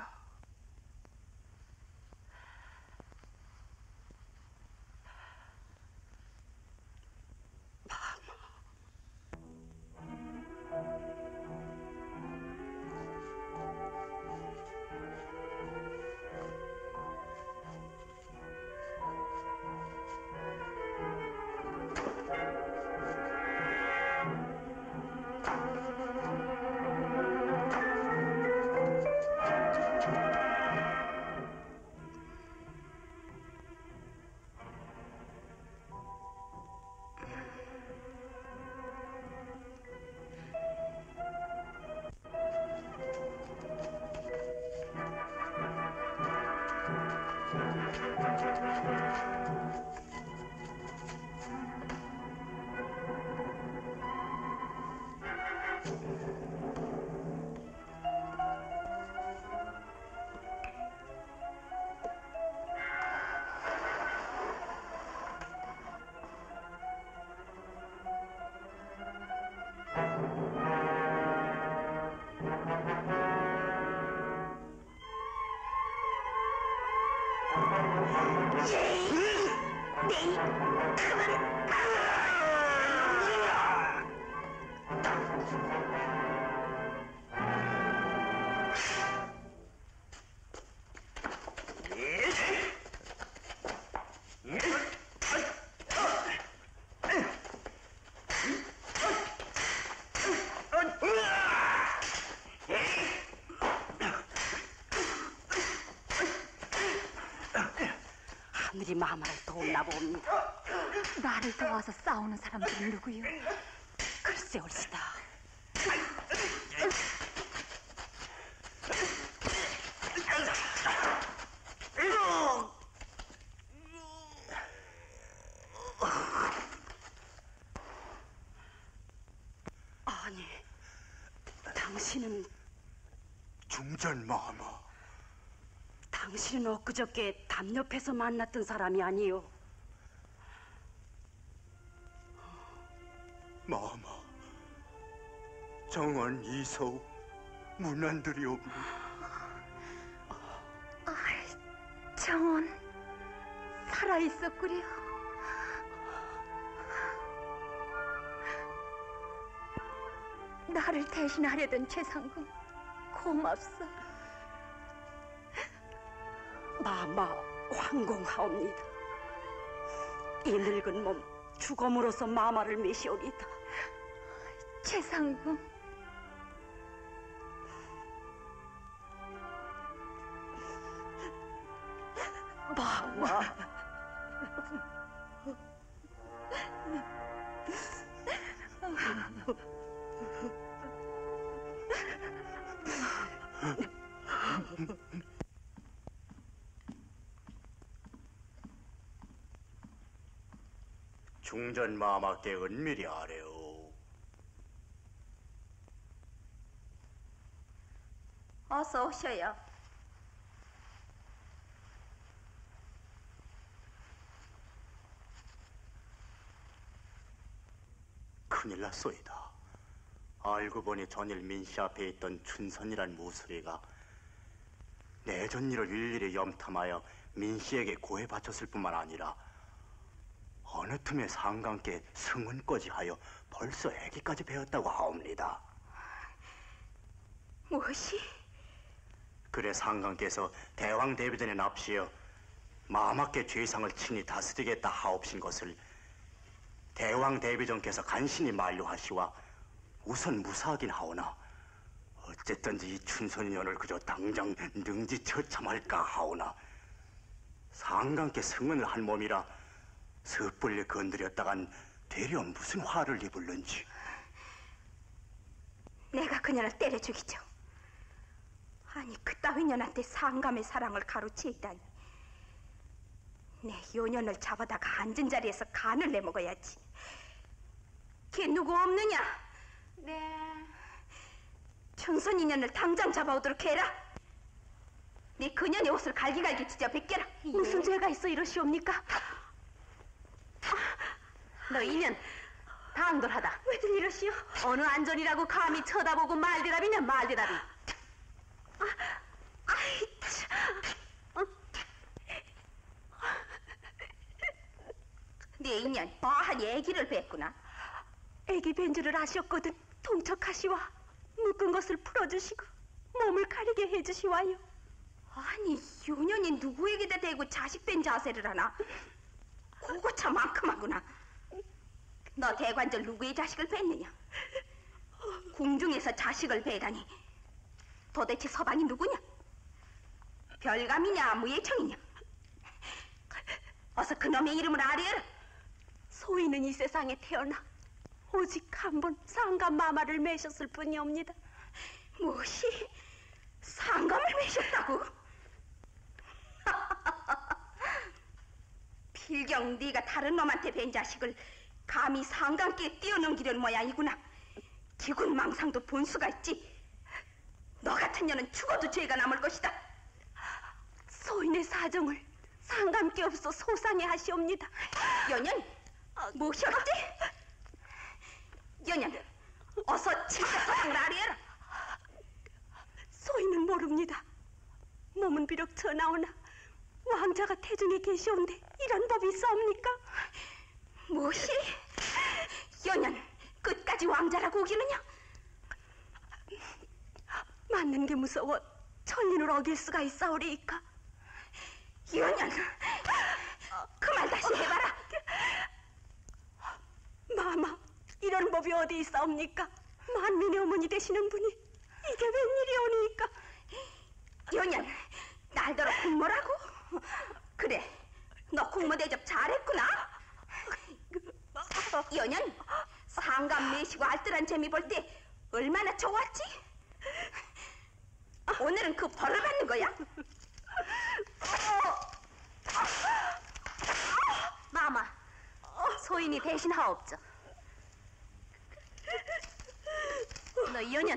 하늘이 마마를 도움나 봅니다. 나를 도와서 싸우는 사람들은 누구요? 글쎄 옳시다. 아니, 당신은 중전 마마. 당신은 엊그저께 담 옆에서 만났던 사람이 아니요. 마마, 정원 이서우 문안들이옵니. 아, 정원 살아있었구려. 나를 대신하려던 최상궁 고맙소. 마마 황공하옵니다. 이 늙은 몸 죽음으로써 마마를 메시오리다. 최상궁, 마마. 중전 마마께 은밀히 아래오. 어서 오셔요. 큰일 났소이다. 알고 보니 전일 민씨 앞에 있던 춘선이란 무술이가 내전 일을 일일이 염탐하여 민씨에게 고해 바쳤을 뿐만 아니라 어느 틈에 상관께 승은까지 하여 벌써 애기까지 배웠다고 하옵니다. 무엇이? 그래 상관께서 대왕 대비전에 납시어 마맞게 죄상을 친히 다스리겠다 하옵신 것을 대왕 대비전께서 간신히 만류하시와 우선 무사하긴 하오나 어쨌든지 이 춘선인연을 그저 당장 능지 처참할까 하오나 상관께 승은을 한 몸이라 섣불리 건드렸다간 되려 무슨 화를 입을는지. 내가 그녀를 때려 죽이죠. 아니 그따위 년한테 상감의 사랑을 가로채다니. 내 요년을 잡아다가 앉은 자리에서 간을 내먹어야지. 걔 누구 없느냐? 네. 춘선 인연을 당장 잡아오도록 해라. 네 그년의 옷을 갈기갈기 찢어 벗겨라. 예. 무슨 죄가 있어 이러시옵니까? 너 인연 당돌하다. 왜들 이러시오? 어느 안전이라고 감히 쳐다보고 말대답이냐 말대답이. 아, 아이 참. 어? 네 인연 뭐한 애기를 뵀구나. 애기 뵌 줄을 아셨거든. 통촉하시와 묶은 것을 풀어주시고 몸을 가리게 해주시와요. 아니 요년이 누구에게다 대고 자식 뺀 자세를 하나? 그거 참 많큼하구나. 너 대관절 누구의 자식을 뺐느냐? 궁중에서 자식을 베다니 도대체 서방이 누구냐? 별감이냐 무예청이냐? 어서 그놈의 이름을 알려라. 소인은 이 세상에 태어나 오직 한 번 상감 마마를 매셨을 뿐이옵니다. 무엇이? 상감을 매셨다고? 필경 네가 다른 놈한테 뵌 자식을 감히 상감께 뛰어넘기려는 모양이구나. 기군망상도 본수가 있지. 너 같은 년은 죽어도 죄가 남을 것이다. 소인의 사정을 상감께 없어 소상해 하시옵니다. 연연, 무엇이었지? 연연, 어서 진짜 사정을 알려라. 소인은 모릅니다. 몸은 비록 전하오나 왕자가 태중에 계시온데 이런 법이 있사옵니까? 무엇이? 연연, 끝까지 왕자라고 우기느냐? 맞는 게 무서워 천린을 어길 수가 있사오리이까. 연연, 그 말 다시 해봐라. 마마, 이런 법이 어디 있사옵니까? 만민의 어머니 되시는 분이 이게 웬일이오니까? 연연, 날더러 국모라고? 그래, 너 국모 대접 잘했구나. 연연, 상감 내시고 알뜰한 재미 볼 때 얼마나 좋았지? 오늘은 그 벌을 받는 거야. 마마, 소인이 대신하옵죠. 너 연연,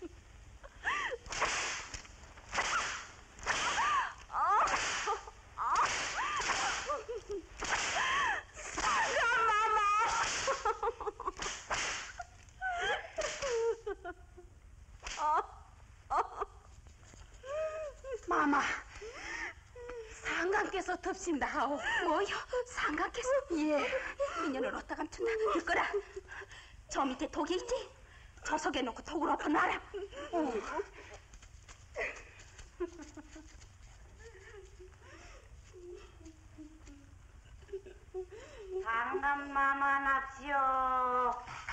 상감 마마. 마마, 상감께서 덮신다 하오. 뭐요? 상감께서? 예. 인연을 어디다 감춘다. 듣거라. 저 밑에 독이 있지? 저 속에 놓고 독을 엎어놔라. 상감마마 납시오.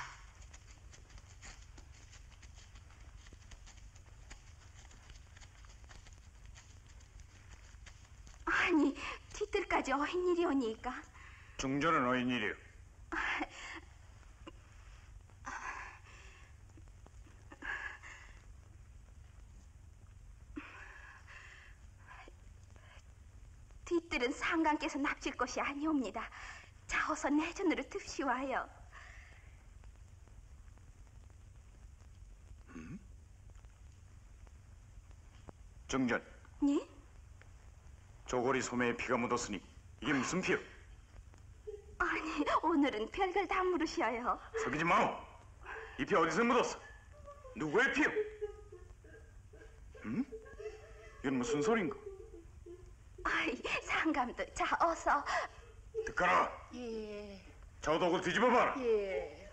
아니, 뒤뜰까지 어인 일이 오니까. 중전은 어인일이요. 뒤뜰은 상관께서 납칠 것이 아니옵니다. 자, 어서 내전으로 듭시와요. 음? 중전, 예? 조골이 소매에 피가 묻었으니 이게 무슨 피요? 아니, 어, 오늘은 별걸 다 물으셔요. 속이지 마오. 이 피 어디서 묻었어? 누구의 피요? 응? 이건 무슨 소린가? 아이, 상감도. 자, 어서. 듣거라. 예. 저 도구 뒤집어봐라. 예.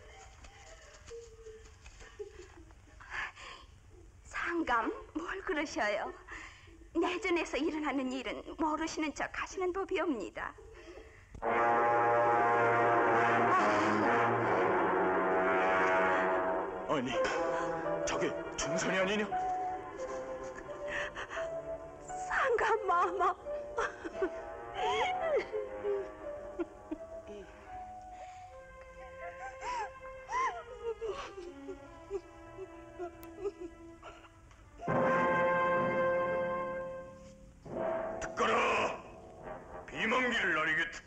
상감, 뭘 그러셔요? 내전에서 일어나는 일은 모르시는 척 하시는 법이옵니다. 아니, 저게 중선이 아니냐? 상감 마마. 듣거라. 비만기를 나리겠다.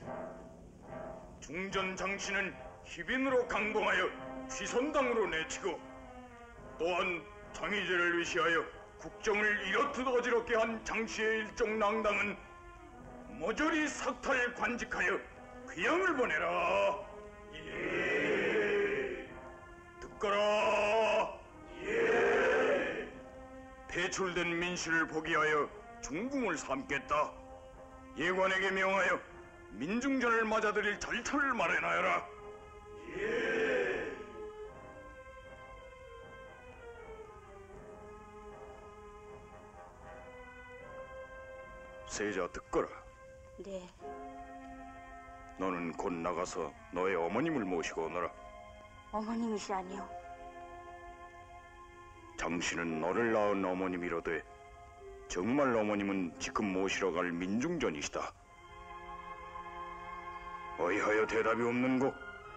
중전 장씨는 희빈으로 강봉하여 취선당으로 내치고 또한 장의제를 위시하여 국정을 이렇듯 어지럽게 한 장씨의 일종 낭당은 모조리 삭탈 관직하여 귀양을 보내라. 예. 듣거라. 예. 배출된 민씨를 포기하여 중궁을 삼겠다. 예관에게 명하여 민중전을 맞아들일 절차를 마련하여라. 예. 세자 듣거라. 네. 너는 곧 나가서 너의 어머님을 모시고 오너라. 어머님이시라니요? 장씨는 너를 낳은 어머님이로되 정말 어머님은 지금 모시러 갈 민중전이시다. 어이하여 대답이 없는고?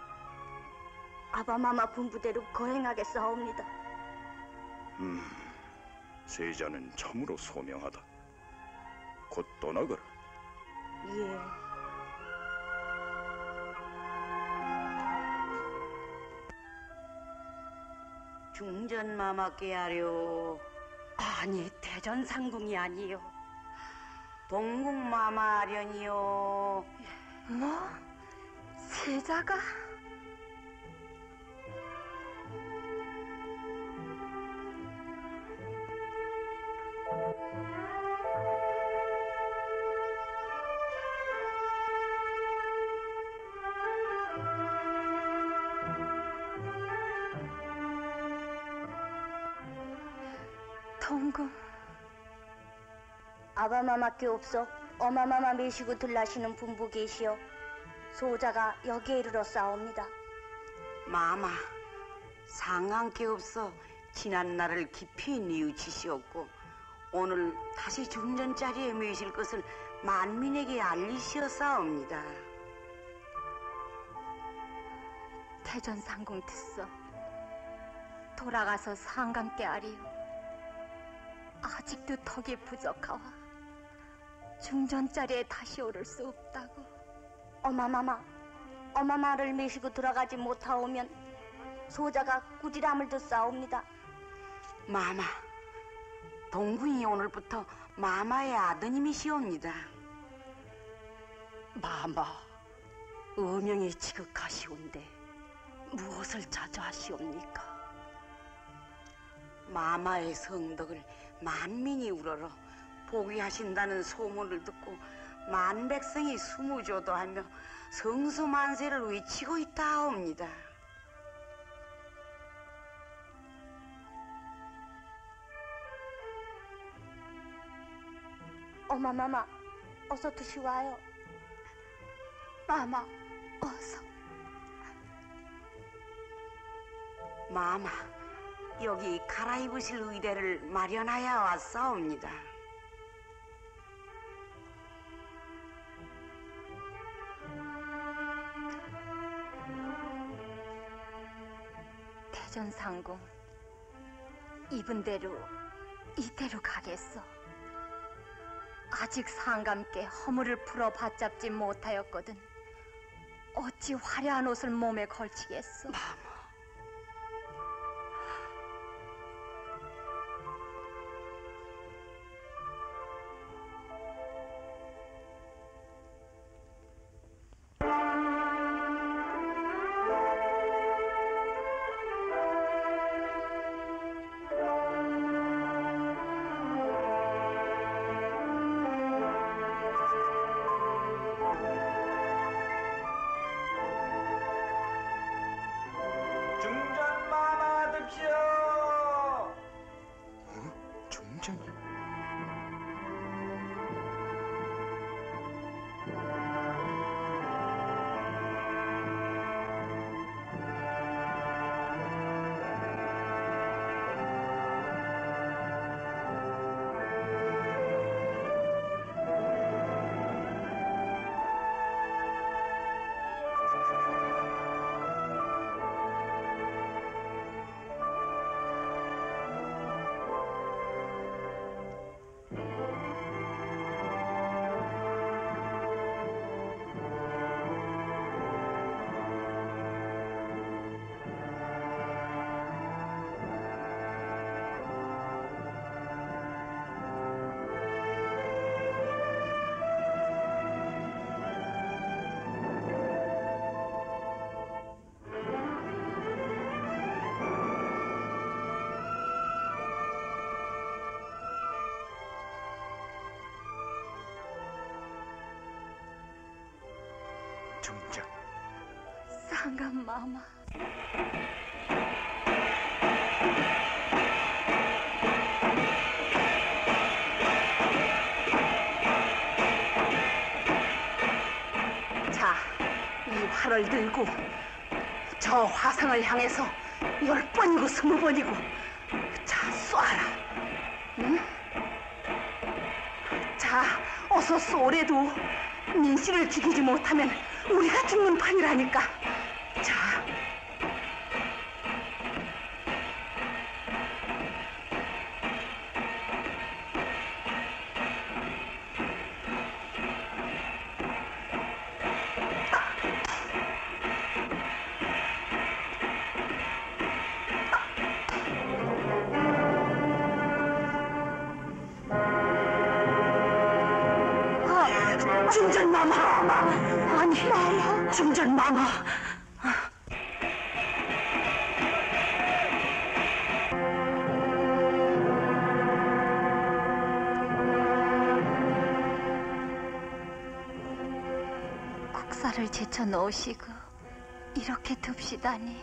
아바마마 분부대로 거행하겠사옵니다. 음, 세자는 참으로 소명하다. 곧 떠나거라. 예. 중전마마께 하려. 아니, 대전상궁이 아니요. 동궁마마 하려니요. 뭐? 세자가? 동궁. 아바마마께 없어 어마마마 메시고 들라시는 분부 계시오. 소자가 여기에 이르러 싸웁니다. 마마, 상한께 없어 지난 날을 깊이 뉘우치시었고 오늘 다시 중전자리에 모실 것을 만민에게 알리시었사옵니다. 태전상궁 듣소. 돌아가서 상감께 아리요. 아직도 턱이 부족하와 중전자리에 다시 오를 수 없다고. 어마마마, 어마마를 메시고 들어가지 못하오면 소자가 꾸지람을 듣사옵니다. 마마, 동궁이 오늘부터 마마의 아드님이시옵니다. 마마, 어명이 지극하시온데 무엇을 자처하시옵니까? 마마의 성덕을 만민이 우러러 포기하신다는 소문을 듣고 만백성이 수무조도하며 성수만세를 외치고 있다옵니다. 어마마마, 어서 드시와요. 마마, 어서. 마마, 여기 갈아입으실 의대를 마련하여 왔사옵니다. 대전상궁, 입은 대로 이대로 가겠소. 아직 상감께 허물을 풀어 받잡지 못하였거든 어찌 화려한 옷을 몸에 걸치겠소. 마마, 중전. 중전. 상감 마마. 자, 이 활을 들고 저 화상을 향해서 열 번이고 스무 번이고 자, 쏴라. 응? 자, 어서 쏘래도 민씨를 죽이지 못하면 우리가 죽는 판이라니까. 자. 중전 마마. 아니, 마마. 중전 마마. 국사를 제쳐 놓으시고 이렇게 둡시다니.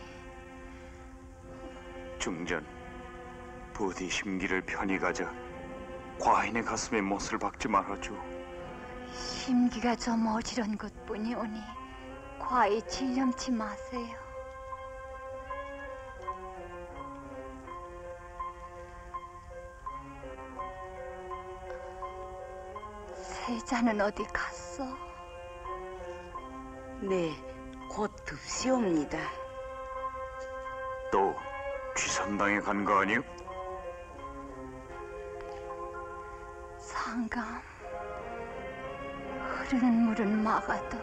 중전, 부디 심기를 편히 가져 과인의 가슴에 못을 박지 말아줘. 심기가 좀 어지런 것뿐이오니 과히 질념치 마세요. 세자는 어디 갔어? 네, 곧 듭시옵니다. 또 귀산당에 간 거 아니요? 상감, 흐르는 물은 막아도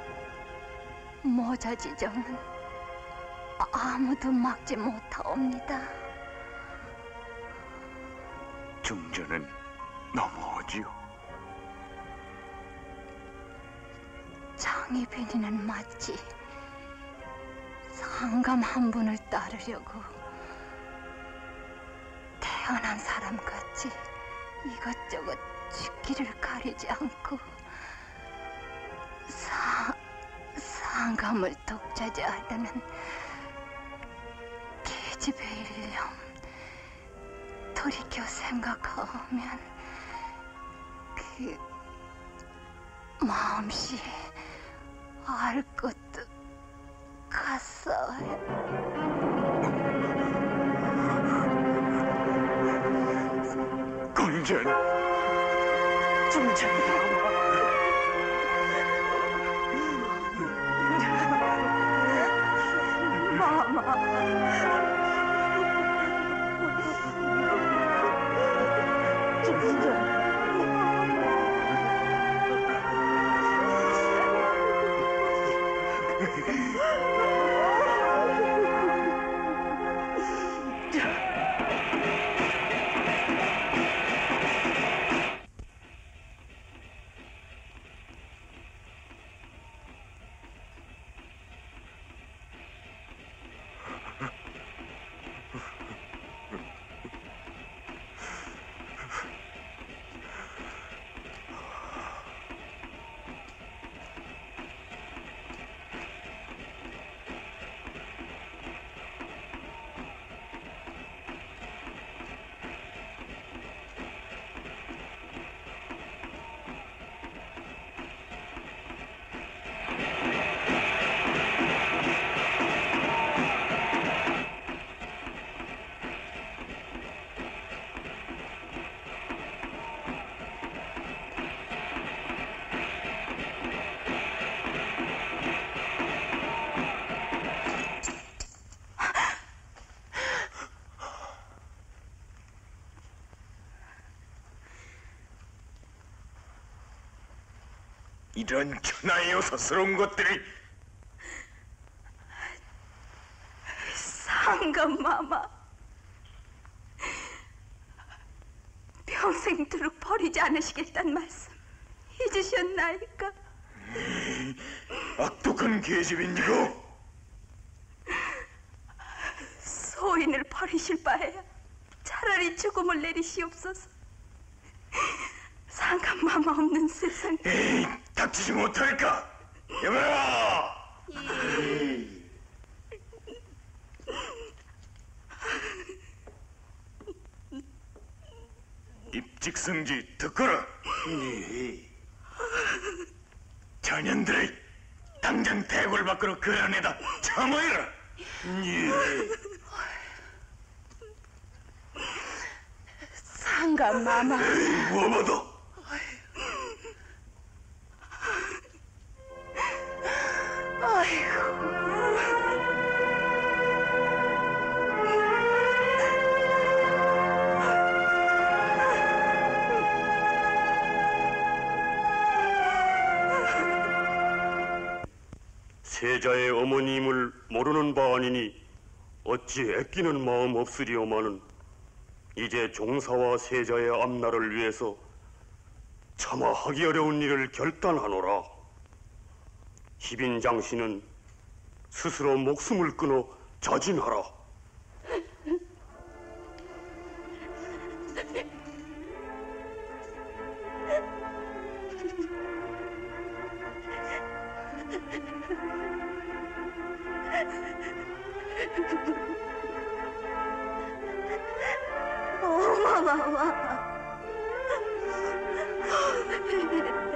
모자 지점은 아무도 막지 못하옵니다. 중전은 넘어오지요. 장희빈이는 마치 상감 한 분을 따르려고 태어난 사람 같이 이것저것 죽기를 가리지 않고 사, 상감을 독차지하려는 계집의 일념 돌이켜 생각하면 그 마음씨 알 것도 같아요. 공전. 중전 마마. 중전. 이런 천하의 요소스러운 것들이. 상감마마, 평생도록 버리지 않으시겠다는 말씀 잊으셨나이까? 악독한 계집인지고? 소인을 버리실 바에야 차라리 죽음을 내리시옵소서. 상감마마 없는 세상. 에이, 닥치지 못할까? 여봐라! 예. 입직성지 듣거라. 자년들이 당장 대궐 밖으로 끌어내다 참아해라. 상감마마. 무엇보다 아이고. 세자의 어머님을 모르는 바 아니니 어찌 애끼는 마음 없으리오마는 이제 종사와 세자의 앞날을 위해서 차마 하기 어려운 일을 결단하노라. 희빈 장씨는 스스로 목숨을 끊어 자진하라. 어머머머.